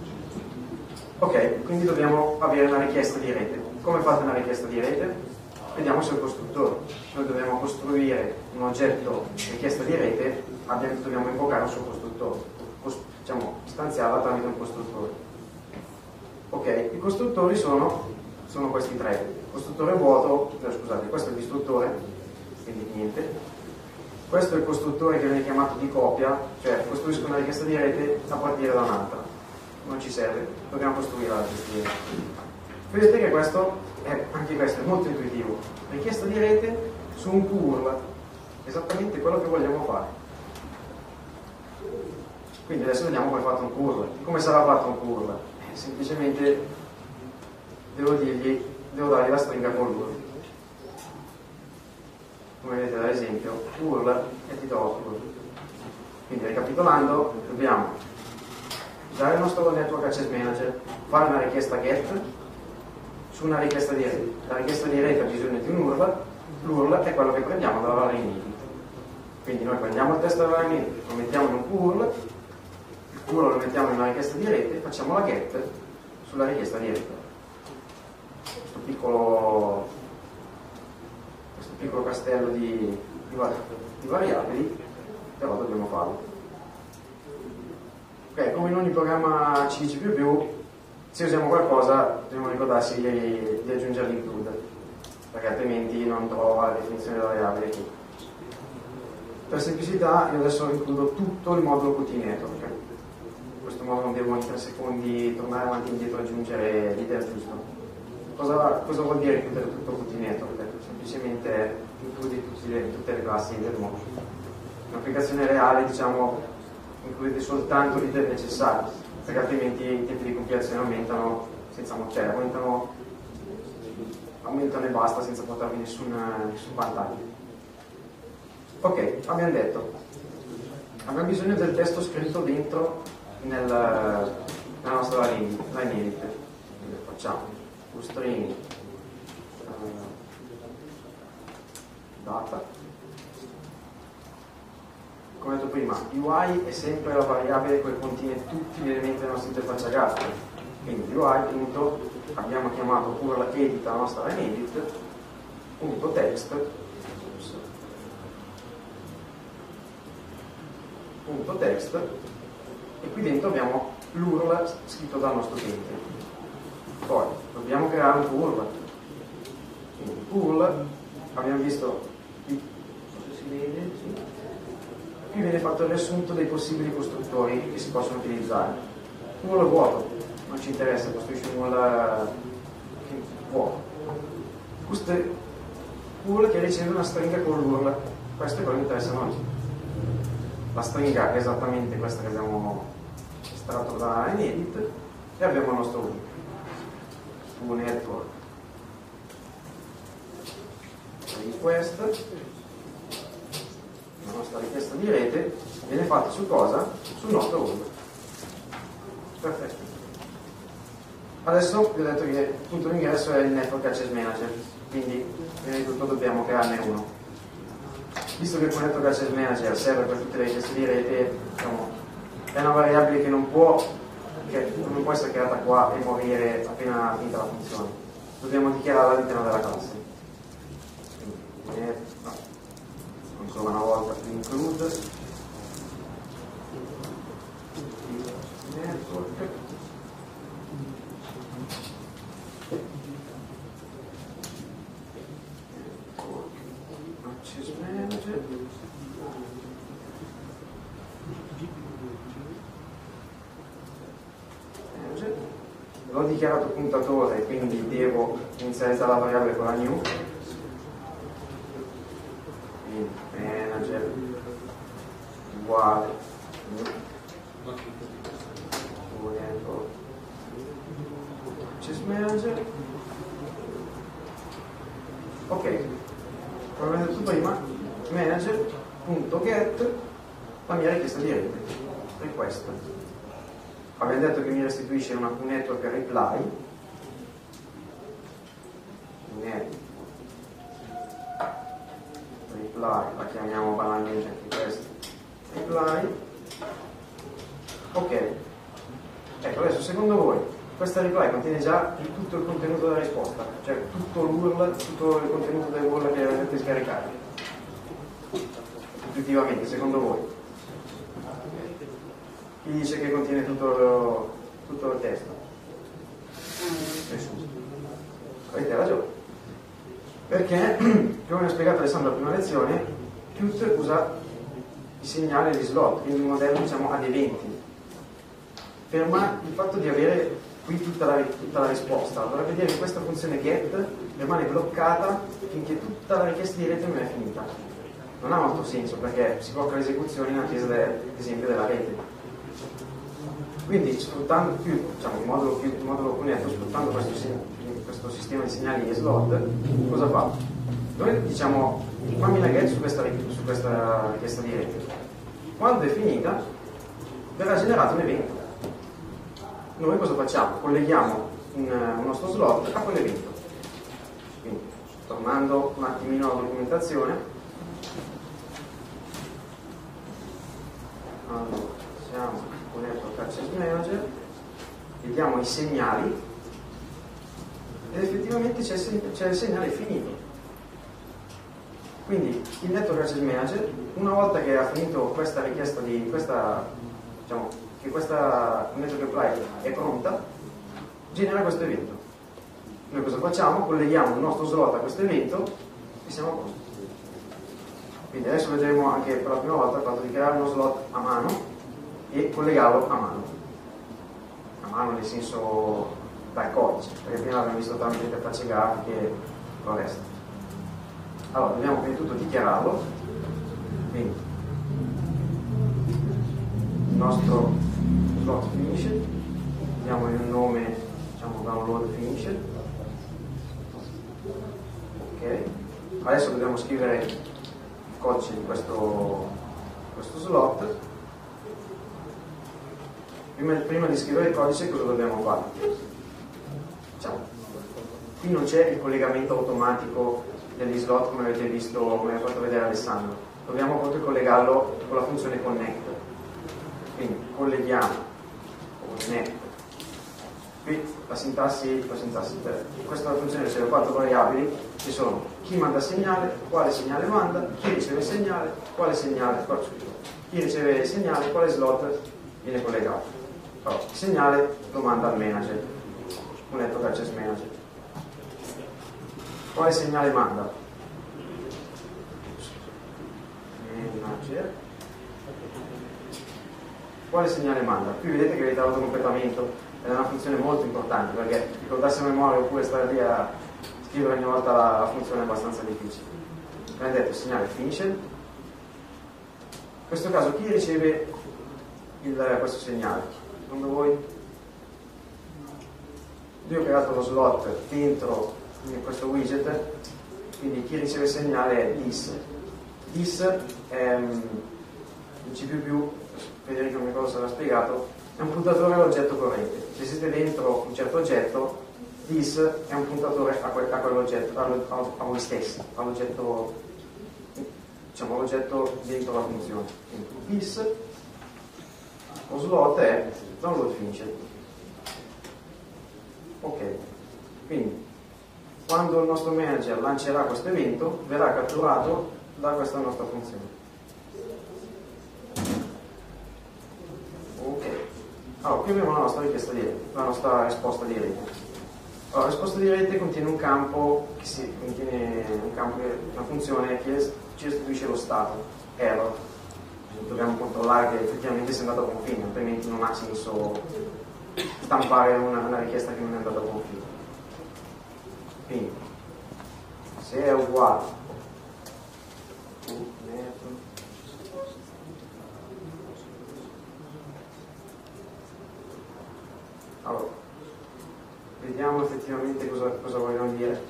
Ok, quindi dobbiamo avere una richiesta di rete. Come fate una richiesta di rete? Vediamo se è il costruttore. Noi dobbiamo costruire un oggetto richiesta di rete, abbiamo, dobbiamo invocare un suo costruttore, Cost, diciamo istanziarla tramite un costruttore. Ok, i costruttori sono, sono questi tre. Costruttore vuoto, no, scusate, questo è l'istruttore, quindi niente. Questo è il costruttore che viene chiamato di copia, cioè costruisco una richiesta di rete a partire da un'altra. non ci serve, dobbiamo costruire la gestione. Vedete che questo è, anche questo è molto intuitivo. Richiesta di rete su un Q U R L, esattamente quello che vogliamo fare. Quindi adesso vediamo come è fatto un Q U R L. Come sarà fatto un Q U R L? Eh, semplicemente devo dirgli, devo dargli la stringa con l'U R L. Come vedete dall'esempio, U R L e titolo U R L. Quindi ricapitolando, dobbiamo dare il nostro network access manager, fare una richiesta get su una richiesta di rete. La richiesta di rete ha bisogno di un U R L, l'U R L è quello che prendiamo dalla line init. Quindi noi prendiamo il testo della line init, lo mettiamo in un Q U R L, il Q U R L lo mettiamo in una richiesta di rete e facciamo la get sulla richiesta di rete. Questo piccolo, questo piccolo castello di, di, di variabili, però dobbiamo farlo. Ok, come in ogni programma C C più più, se usiamo qualcosa dobbiamo ricordarsi di, di aggiungere l'include, perché altrimenti non trova la definizione della variabile qui. Per semplicità io adesso includo tutto il modulo Qt network. In questo modo non devo in tre secondi tornare avanti e indietro e aggiungere l'iter giusto. Cosa, cosa vuol dire includere tutto Qt network? Semplicemente includi tutti le, tutte le classi del modulo. In un'applicazione reale, diciamo, includete soltanto l'iter necessario, perché altrimenti i tempi di compilazione aumentano senza cioè, aumentano, aumentano e basta senza portarvi nessun, nessun vantaggio. Ok, abbiamo detto, abbiamo bisogno del testo scritto dentro nel, nella nostra line init. Facciamo string uh, data. Come detto prima, U I è sempre la variabile che contiene tutti gli elementi della nostra interfaccia graphica. Quindi U I, punto, abbiamo chiamato pure la edit la nostra line edit, punto text, punto text, e qui dentro abbiamo l'U R L scritto dal nostro utente. Poi dobbiamo creare un Q U R L. Quindi Q U R L, abbiamo visto qui, se si vede, sì. Qui viene fatto il riassunto dei possibili costruttori che si possono utilizzare. Un U R L vuoto, non ci interessa, costruisci un U R L vuoto. Questo è U R L che riceve una stringa con l'U R L, questo è quello che interessa a noi. La stringa è esattamente questa che abbiamo estratto da inedit e abbiamo il nostro U R L. U network request, la nostra richiesta di rete viene fatta su cosa? Sul nostro U R L. Perfetto. Adesso vi ho detto che il punto di ingresso è il network access manager, quindi prima di tutto dobbiamo crearne uno. Visto che il network access manager serve per tutte le richieste di rete, diciamo, è una variabile che non può, che non può essere creata qua e morire appena finita la funzione. Dobbiamo dichiararla all'interno della classe. Quindi, eh, no. Ancora una volta include network access manager l'ho dichiarato puntatore, quindi devo inizializzare la variabile con la new. Manager uguale access manager. Ok, come abbiamo detto prima, manager.get la mia richiesta di rete, request. Abbiamo detto che mi restituisce una network reply, net reply, la chiamiamo banalmente anche questa, reply. Ok, ecco, adesso secondo voi questa reply contiene già tutto il contenuto della risposta, cioè tutto l'U R L, tutto il contenuto dell'U R L che dovete scaricare intuitivamente, secondo voi? Chi dice che contiene tutto, tutto il testo? Nessuno. Avete ragione. Perché, come ho spiegato Alessandro alla prima lezione, Qt usa i segnali di slot, quindi un modello diciamo ad eventi. ferma il fatto di avere qui tutta la, tutta la risposta, vorrebbe dire che questa funzione get rimane bloccata finché tutta la richiesta di rete non è finita. Non ha molto senso perché si blocca l'esecuzione in attesa dell'esempio della rete. Quindi sfruttando più, diciamo, il modulo, più, il modulo Cunetto, sfruttando questo, questo sistema di segnali e slot, cosa fa? Noi diciamo fammi una get su questa, su questa richiesta di rete. Quando è finita verrà generato un evento. Noi cosa facciamo? Colleghiamo un, un nostro slot a quell'evento. Quindi, tornando un attimino alla documentazione, allora, siamo con Network Access Manager, vediamo i segnali ed effettivamente c'è il segnale finito. Quindi il Network Access Manager, una volta che ha finito questa richiesta di questa, diciamo, che questa network apply è pronta, genera questo evento. Noi cosa facciamo? Colleghiamo il nostro slot a questo evento e siamo a posto. Quindi adesso vedremo anche per la prima volta il fatto di creare uno slot a mano e collegarlo a mano. A mano nel senso dal codice, perché prima abbiamo visto tramite interfacce grafiche e il resto. Allora, dobbiamo prima di tutto dichiararlo. Quindi il nostro slot finished, diamo il nome, diciamo download finished. Ok, adesso dobbiamo scrivere il codice di questo, questo slot. Prima, prima di scrivere il codice cosa dobbiamo fare? Diciamo, qui non c'è il collegamento automatico degli slot come avete visto, come ha fatto vedere Alessandro. Dobbiamo proprio collegarlo con la funzione connect. Quindi colleghiamo connect. Qui la sintassi, la sintassi per questa funzione c'è quattro variabili che sono chi manda segnale, quale segnale manda, chi riceve segnale, quale segnale, chi riceve il segnale, quale slot viene collegato. Allora, il segnale lo manda al manager, un network access manager. Quale segnale manda? Manager. Quale segnale manda? Qui vedete che avete l'autocompletamento, è una funzione molto importante perché ricordarsi a memoria oppure stare lì a scrivere ogni volta la, la funzione è abbastanza difficile. Come detto, il segnale finished. In questo caso chi riceve il, questo segnale? Secondo voi? Io ho creato lo slot dentro in questo widget, quindi chi riceve il segnale è this. This è um, in C più più, Federico mi ricordo se l'ha spiegato, è un puntatore all'oggetto corrente. Se siete dentro un certo oggetto, this è un puntatore a, que- a quell'oggetto, a, a, a voi stessi, all'oggetto, diciamo all'oggetto dentro la funzione. Quindi this, lo slot è download finished. Ok, quindi quando il nostro manager lancerà questo evento verrà catturato da questa nostra funzione. Ok, allora qui abbiamo la nostra richiesta di rete, la nostra risposta di rete. Allora, la risposta di rete contiene un campo che si contiene un campo, una funzione che ci restituisce lo stato, error. Dobbiamo controllare che effettivamente sia andato a buon fine, altrimenti non ha senso stampare una, una richiesta che non è andata a buon fine. Quindi se è uguale allora vediamo effettivamente cosa, cosa vogliono dire.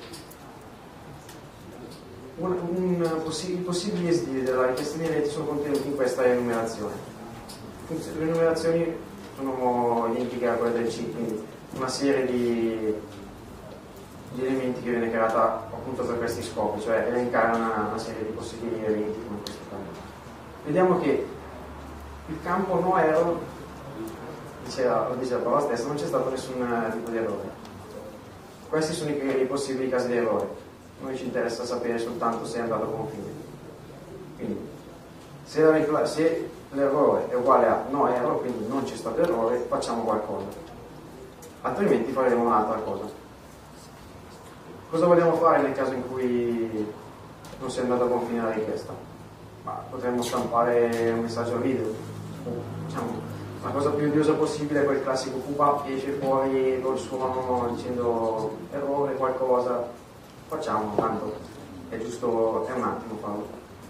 Un, un possi- I possibili esiti della richiesta di rete sono contenuti in questa enumerazione. Le enumerazioni sono identiche a quelle del C, quindi una serie di, di elementi che viene creata appunto per questi scopi, cioè elencare una, una serie di possibili eventi come questo caso. Vediamo che il campo no error, dice, lo dice la parola stessa, non c'è stato nessun tipo di errore. Questi sono i, i possibili casi di errore. Noi ci interessa sapere soltanto se è andato a buon fine. Quindi se, la, se l'errore è uguale a no error, quindi non c'è stato errore, facciamo qualcosa, altrimenti faremo un'altra cosa. Cosa vogliamo fare nel caso in cui non sia andata a buon fine la richiesta? Ma potremmo stampare un messaggio al video, diciamo, la cosa più odiosa possibile è quel classico pop-up che esce fuori col suono dicendo errore, qualcosa. Facciamo, tanto è giusto, è un attimo farlo.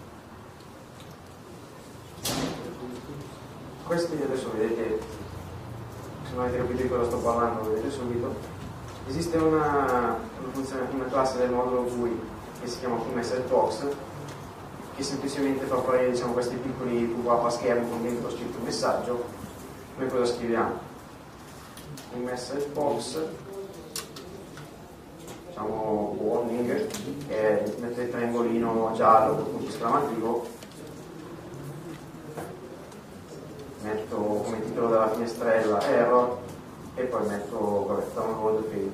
Questi adesso vedete, se non avete capito di cosa sto parlando, lo vedete subito. Esiste una, una, una classe del modulo V U I che si chiama QMessagebox, che semplicemente fa apparire, diciamo, questi piccoli pop-up a schermo con dentro scritto un messaggio. Noi cosa scriviamo? Un message box, diciamo warning, che mette il triangolino giallo con punto esclamativo, metto come titolo della finestrella error e poi metto, vabbè, download failed.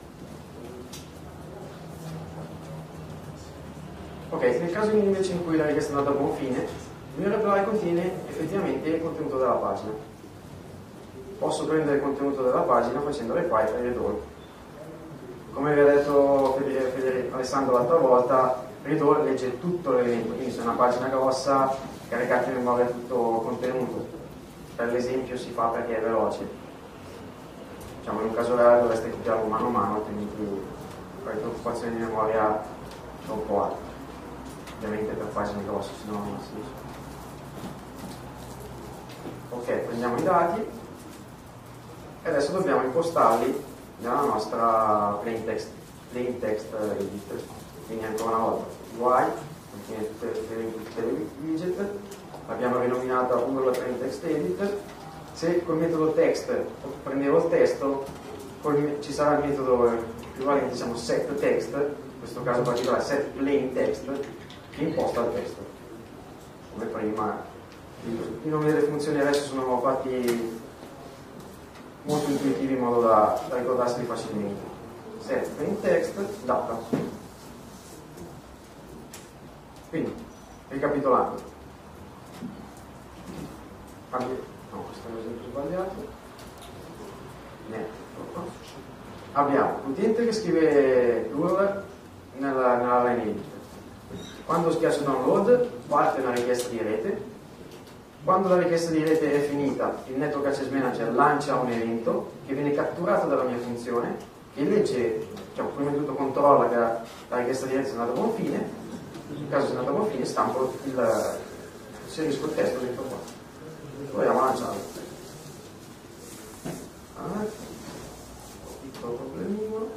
Ok, nel caso invece in cui la richiesta è andata a buon fine, il mio reply contiene effettivamente il contenuto della pagina. Posso prendere il contenuto della pagina facendo reply per readall. Come vi ha detto Alessandro l'altra volta, readall legge tutto l'elemento, quindi se è una pagina grossa, caricate in memoria tutto il contenuto. Per l'esempio si fa perché è veloce. Diciamo, in un caso reale dovreste copiarlo mano a mano, altrimenti fare l'occupazione di memoria troppo alta. Ovviamente per pagine grosse, se no non ha senso. Ok, prendiamo i dati e adesso dobbiamo impostarli nella nostra plain text, plain text edit. Quindi ancora una volta while contiene tutte le widget, l'abbiamo rinominata url plain text edit. Se col metodo text prendevo il testo, poi ci sarà il metodo equivalente, diciamo set text, in questo caso particolare set plain text, che imposta il testo come prima. I nomi delle funzioni adesso sono fatti molto intuitivi in modo da, da ricordarseli facilmente. Set plain text data. Quindi ricapitolando, no, questo è l'esempio sbagliato. Network. Abbiamo l'utente che scrive l'U R L nella, nella line edit. Quando schiaccio download parte una richiesta di rete. Quando la richiesta di rete è finita, il Network Access Manager lancia un evento che viene catturato dalla mia funzione, che legge, diciamo, prima di tutto controlla che la, la richiesta di rete sia andata a buon fine. In caso sia andata a buon fine, stampo il, inserisco il testo dentro qua. Proviamo a lanciarlo. Ah, piccolo problemino.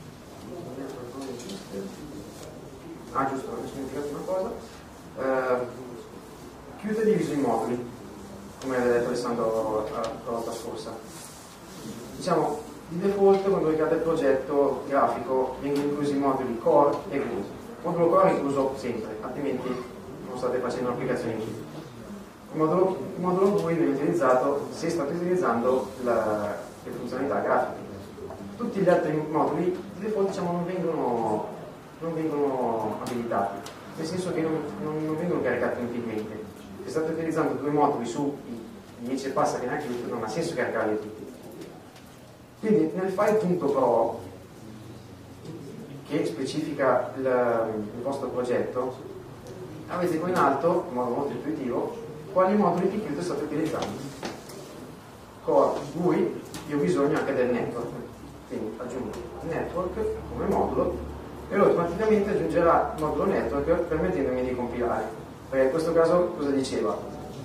Ah, giusto, non mi sono dimenticato una cosa. Uh, Chiude diviso in moduli, come aveva detto Alessandro la volta scorsa. Diciamo, di default quando create il progetto grafico vengono inclusi i moduli core e glue. Il modulo core è incluso sempre, altrimenti non state facendo un'applicazione in glue. Il modulo, il modulo glue viene utilizzato se state utilizzando la, le funzionalità grafiche. Tutti gli altri moduli di default, diciamo, non vengono, non vengono abilitati, nel senso che non, non, non vengono caricati infinitamente. Se state utilizzando due moduli su dieci e passa che neanche non ha senso caricarli tutti. Quindi nel file.pro, che specifica il, il vostro progetto, avete qui in alto, in modo molto intuitivo, quali moduli di Qt state utilizzando. Core V U I, io ho bisogno anche del network, quindi aggiungo network come modulo e lui automaticamente aggiungerà il modulo network permettendomi di compilare. Perché in questo caso cosa diceva?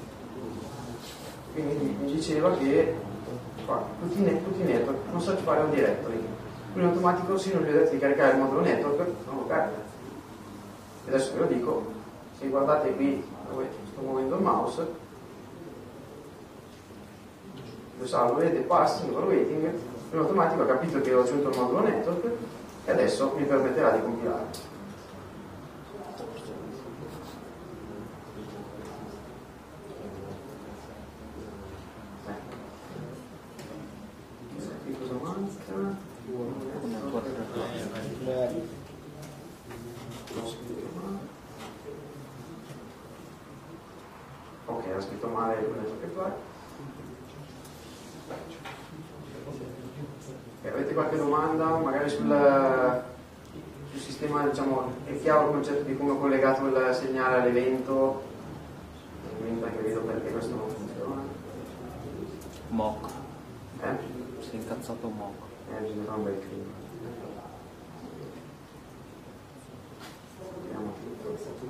Quindi mi diceva che qua, tutti, i tutti i network non so fare un directory, quindi in automatico se non vi ho detto di caricare il modulo network non lo carica. E adesso ve lo dico, se guardate qui dove sto muovendo il mouse, lo salvo, vedete passing or waiting, in automatico ha capito che ho aggiunto il modulo network e adesso mi permetterà di compilare. Ok, era scritto male il network. Avete qualche domanda? Magari sul, sul sistema, diciamo, è chiaro il concetto di come ho collegato il segnale all'evento? Mentre che vedo perché questo non funziona. Mock. Eh? Si è incazzato Mock. Eh, bisogna fare un bel clima. Vediamo tutto.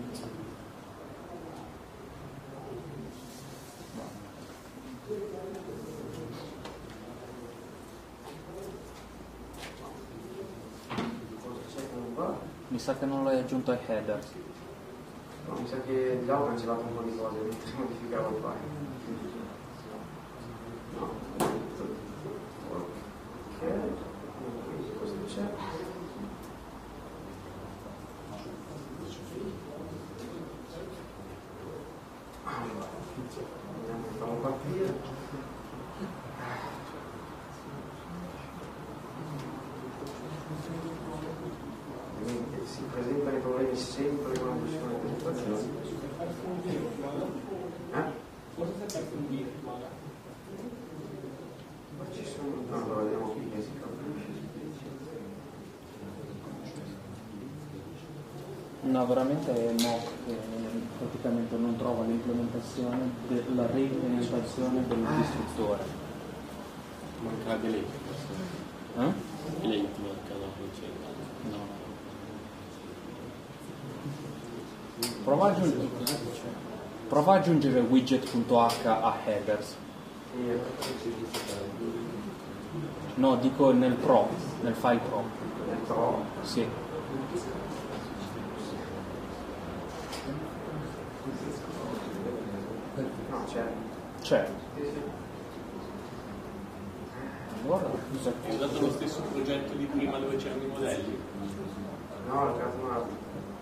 Cosa c'è che non va? Mi sa che non l'hai aggiunto ai headers. No, mi sa che già ho cancellato un po' di cose mentre modificavo il file. No. Ok. Questo c'è. Allora, andiamo a fare un partire. Si presentano i problemi sempre quando ci sono le presentazioni. Eh? Ma ci sono. No, allora vediamo qui che si capisce. No, veramente è Mock che praticamente non trova l'implementazione della reimplementazione dell'istruttore. Manca di lei. Eh? Lei manca la procedura. No. Prova a aggiungere, prova ad aggiungere widget.h a headers. No, dico nel pro, nel file pro. Nel pro? Sì. No, c'è. C'è. Allora, cosa Hai usato lo stesso progetto di prima dove c'erano i modelli? No, ho creato un altro.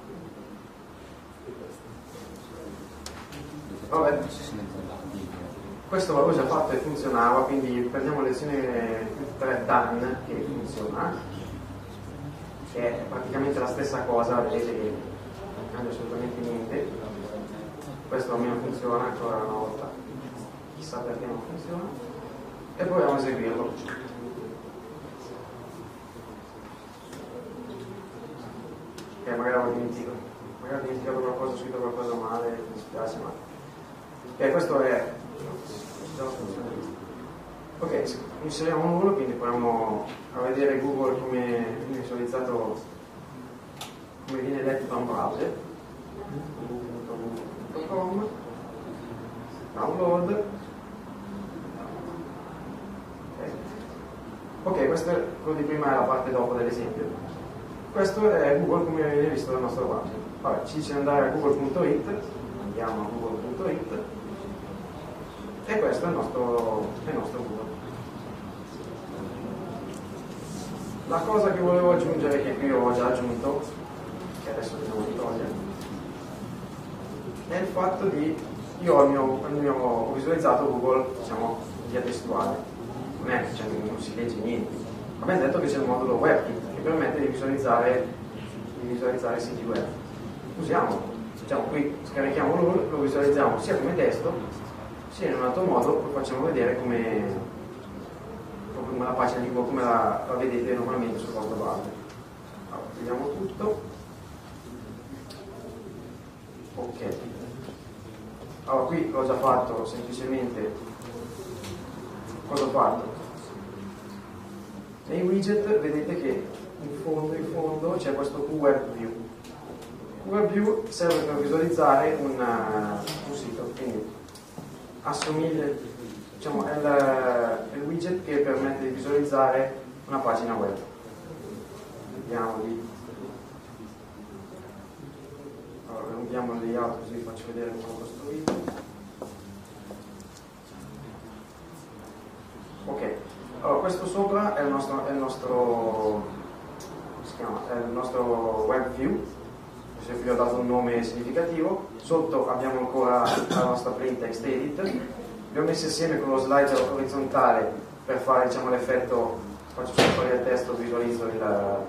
Vabbè, questo l'avevo già fatto e funzionava, quindi prendiamo lezione tre done che funziona, che è praticamente la stessa cosa, vedete che non cambia assolutamente niente. Questo almeno funziona ancora una volta, chissà perché non funziona, e proviamo a eseguirlo. Ok, magari ho dimenticato, magari ho dimenticato qualcosa, ho scritto qualcosa male, mi dispiace, ma ok, questo è ok, inseriamo un numero, quindi proviamo a vedere Google come viene visualizzato, come viene letto da un browser. google punto com, download. Ok, okay, questo è quello di prima, è la parte dopo dell'esempio. Questo è Google come viene visto dal nostro browser. Vabbè, ci dice andare a google punto it, andiamo a google punto it e questo è il nostro, è il nostro Google. La cosa che volevo aggiungere, che qui ho già aggiunto, che adesso dobbiamo togliere, è il fatto di, io ho, il mio, il mio, ho visualizzato Google, diciamo, via testuale, non è che cioè, non si legge niente. Abbiamo detto che c'è il modulo WebKit che permette di visualizzare, di visualizzare siti web. Usiamolo, diciamo qui scarichiamo l'U R L, lo visualizziamo sia come testo sia in un altro modo, lo facciamo vedere come, come la pagina di Google, come la, la vedete normalmente sul vostro browser. Allora, vediamo tutto. Ok. Allora qui l'ho già fatto, semplicemente cosa ho fatto? Nei widget vedete che in fondo, in fondo c'è questo QWebView. QWebView serve per visualizzare una, un sito, quindi assomiglia, diciamo, è il, è il widget che permette di visualizzare una pagina web. Vediamo di allora rompiamo il layout così vi faccio vedere come ho costruito. Ok, allora questo sopra è il nostro, è il nostro, come si chiama? È il nostro web view, se vi ho dato un nome significativo. Sotto abbiamo ancora la nostra plain text edit, li ho messi assieme con lo slider orizzontale per fare, diciamo, l'effetto, faccio scomparire il testo, visualizzo il,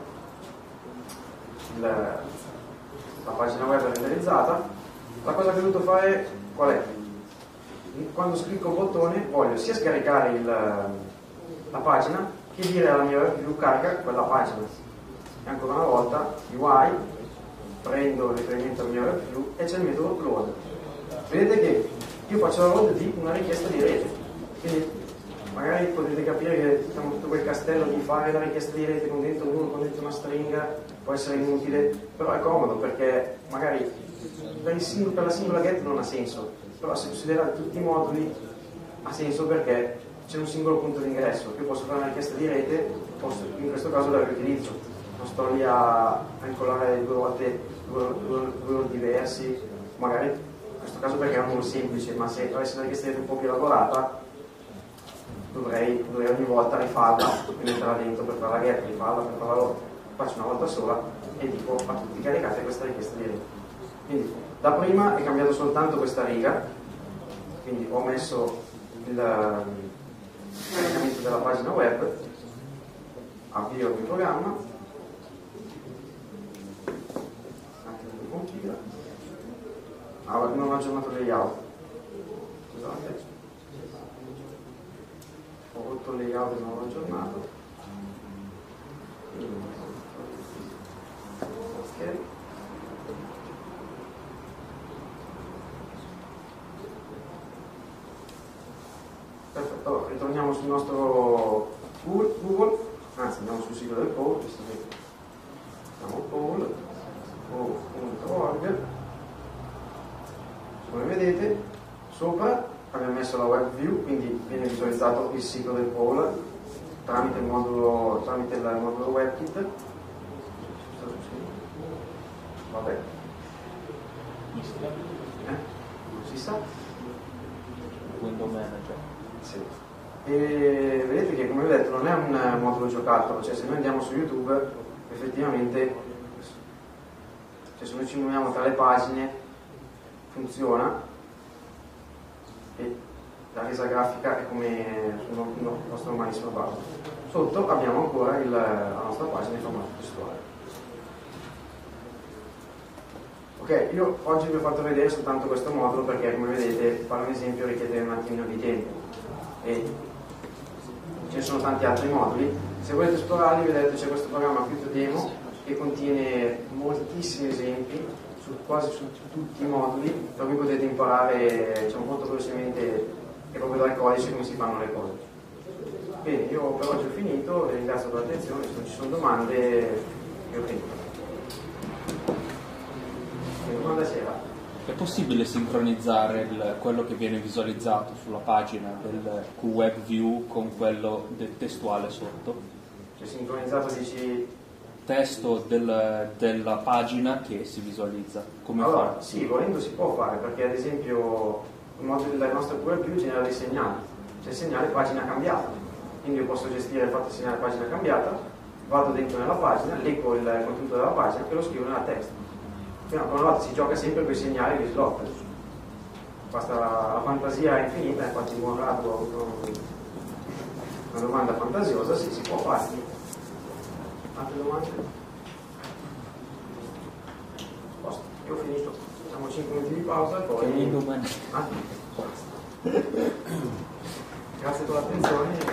il, la pagina web renderizzata. La cosa che ho dovuto fare qual è? Quando clicco il bottone voglio sia scaricare il, la pagina che dire alla mia web view carica quella pagina. E ancora una volta U I, prendo il riferimento al mio web view e c'è il metodo upload. Vedete che io faccio la load di una richiesta di rete, quindi magari potete capire che diciamo, tutto quel castello di fare la richiesta di rete con dentro uno, con dentro una stringa può essere inutile, però è comodo perché magari per, il singolo, per la singola get non ha senso, però se considerate tutti i moduli ha senso perché c'è un singolo punto di ingresso. Io posso fare una richiesta di rete, posso, in questo caso la riutilizzo, non sto lì a, a incollare due volte due, due, due ordini diversi, magari in questo caso perché è un modo semplice, ma se avessi una richiesta di rete un po' più elaborata dovrei, dovrei ogni volta rifarla e metterla dentro per fare la get, rifarla per farla loro. Faccio una volta sola e dico a tutti caricate questa richiesta di rete. Quindi da prima è cambiato soltanto questa riga, quindi ho messo il caricamento della pagina web, avvio il programma, anche il compila, ah, non ho aggiornato il layout, scusate, ho rotto il layout e non l'ho aggiornato, ok. Perfetto, allora ritorniamo sul nostro Google, anzi andiamo sul sito del P O L, visto che siamo P O L punto org. Come vedete sopra abbiamo messo la web view, quindi viene visualizzato il sito del P O L tramite il modulo, tramite il modulo WebKit. Vabbè, eh? Non si sa. Window Manager. Sì. E vedete che, come vi ho detto, non è un modulo giocattolo, cioè se noi andiamo su YouTube effettivamente, cioè se noi ci muoviamo tra le pagine funziona e la resa grafica è come sul nostro normalissimo browser. Sotto abbiamo ancora il, la nostra pagina in formato testuale. Ok, io oggi vi ho fatto vedere soltanto questo modulo perché, come vedete, fare un esempio richiede un attimino di tempo e ce ne sono tanti altri moduli. Se volete esplorarli, vedete c'è questo programma QtDemo che contiene moltissimi esempi su quasi su tutti i moduli, per cui potete imparare diciamo, molto velocemente e proprio dal codice come si fanno le cose. Bene, io per oggi ho finito, vi ringrazio per l'attenzione, se non ci sono domande io ho finito. Che domanda c'era? È possibile sincronizzare il, quello che viene visualizzato sulla pagina del Q Web View con quello del testuale sotto? Cioè sincronizzato dici... Testo del, della pagina che si visualizza. Come allora, fare? sì, volendo si può fare, perché ad esempio il modulo del nostro Q Web View genera dei segnali, c'è il segnale pagina cambiata, quindi io posso gestire il fatto di segnale pagina cambiata, vado dentro nella pagina, leggo il contenuto della pagina e lo scrivo nella text. Fino a una volta si gioca sempre con i segnali di slot, basta la, la fantasia è infinita, infatti buon rato ho avuto una domanda fantasiosa, sì, si può fare. Altre domande? Posto, io ho finito, facciamo cinque minuti di pausa e poi... Che domani? Ah, grazie per l'attenzione.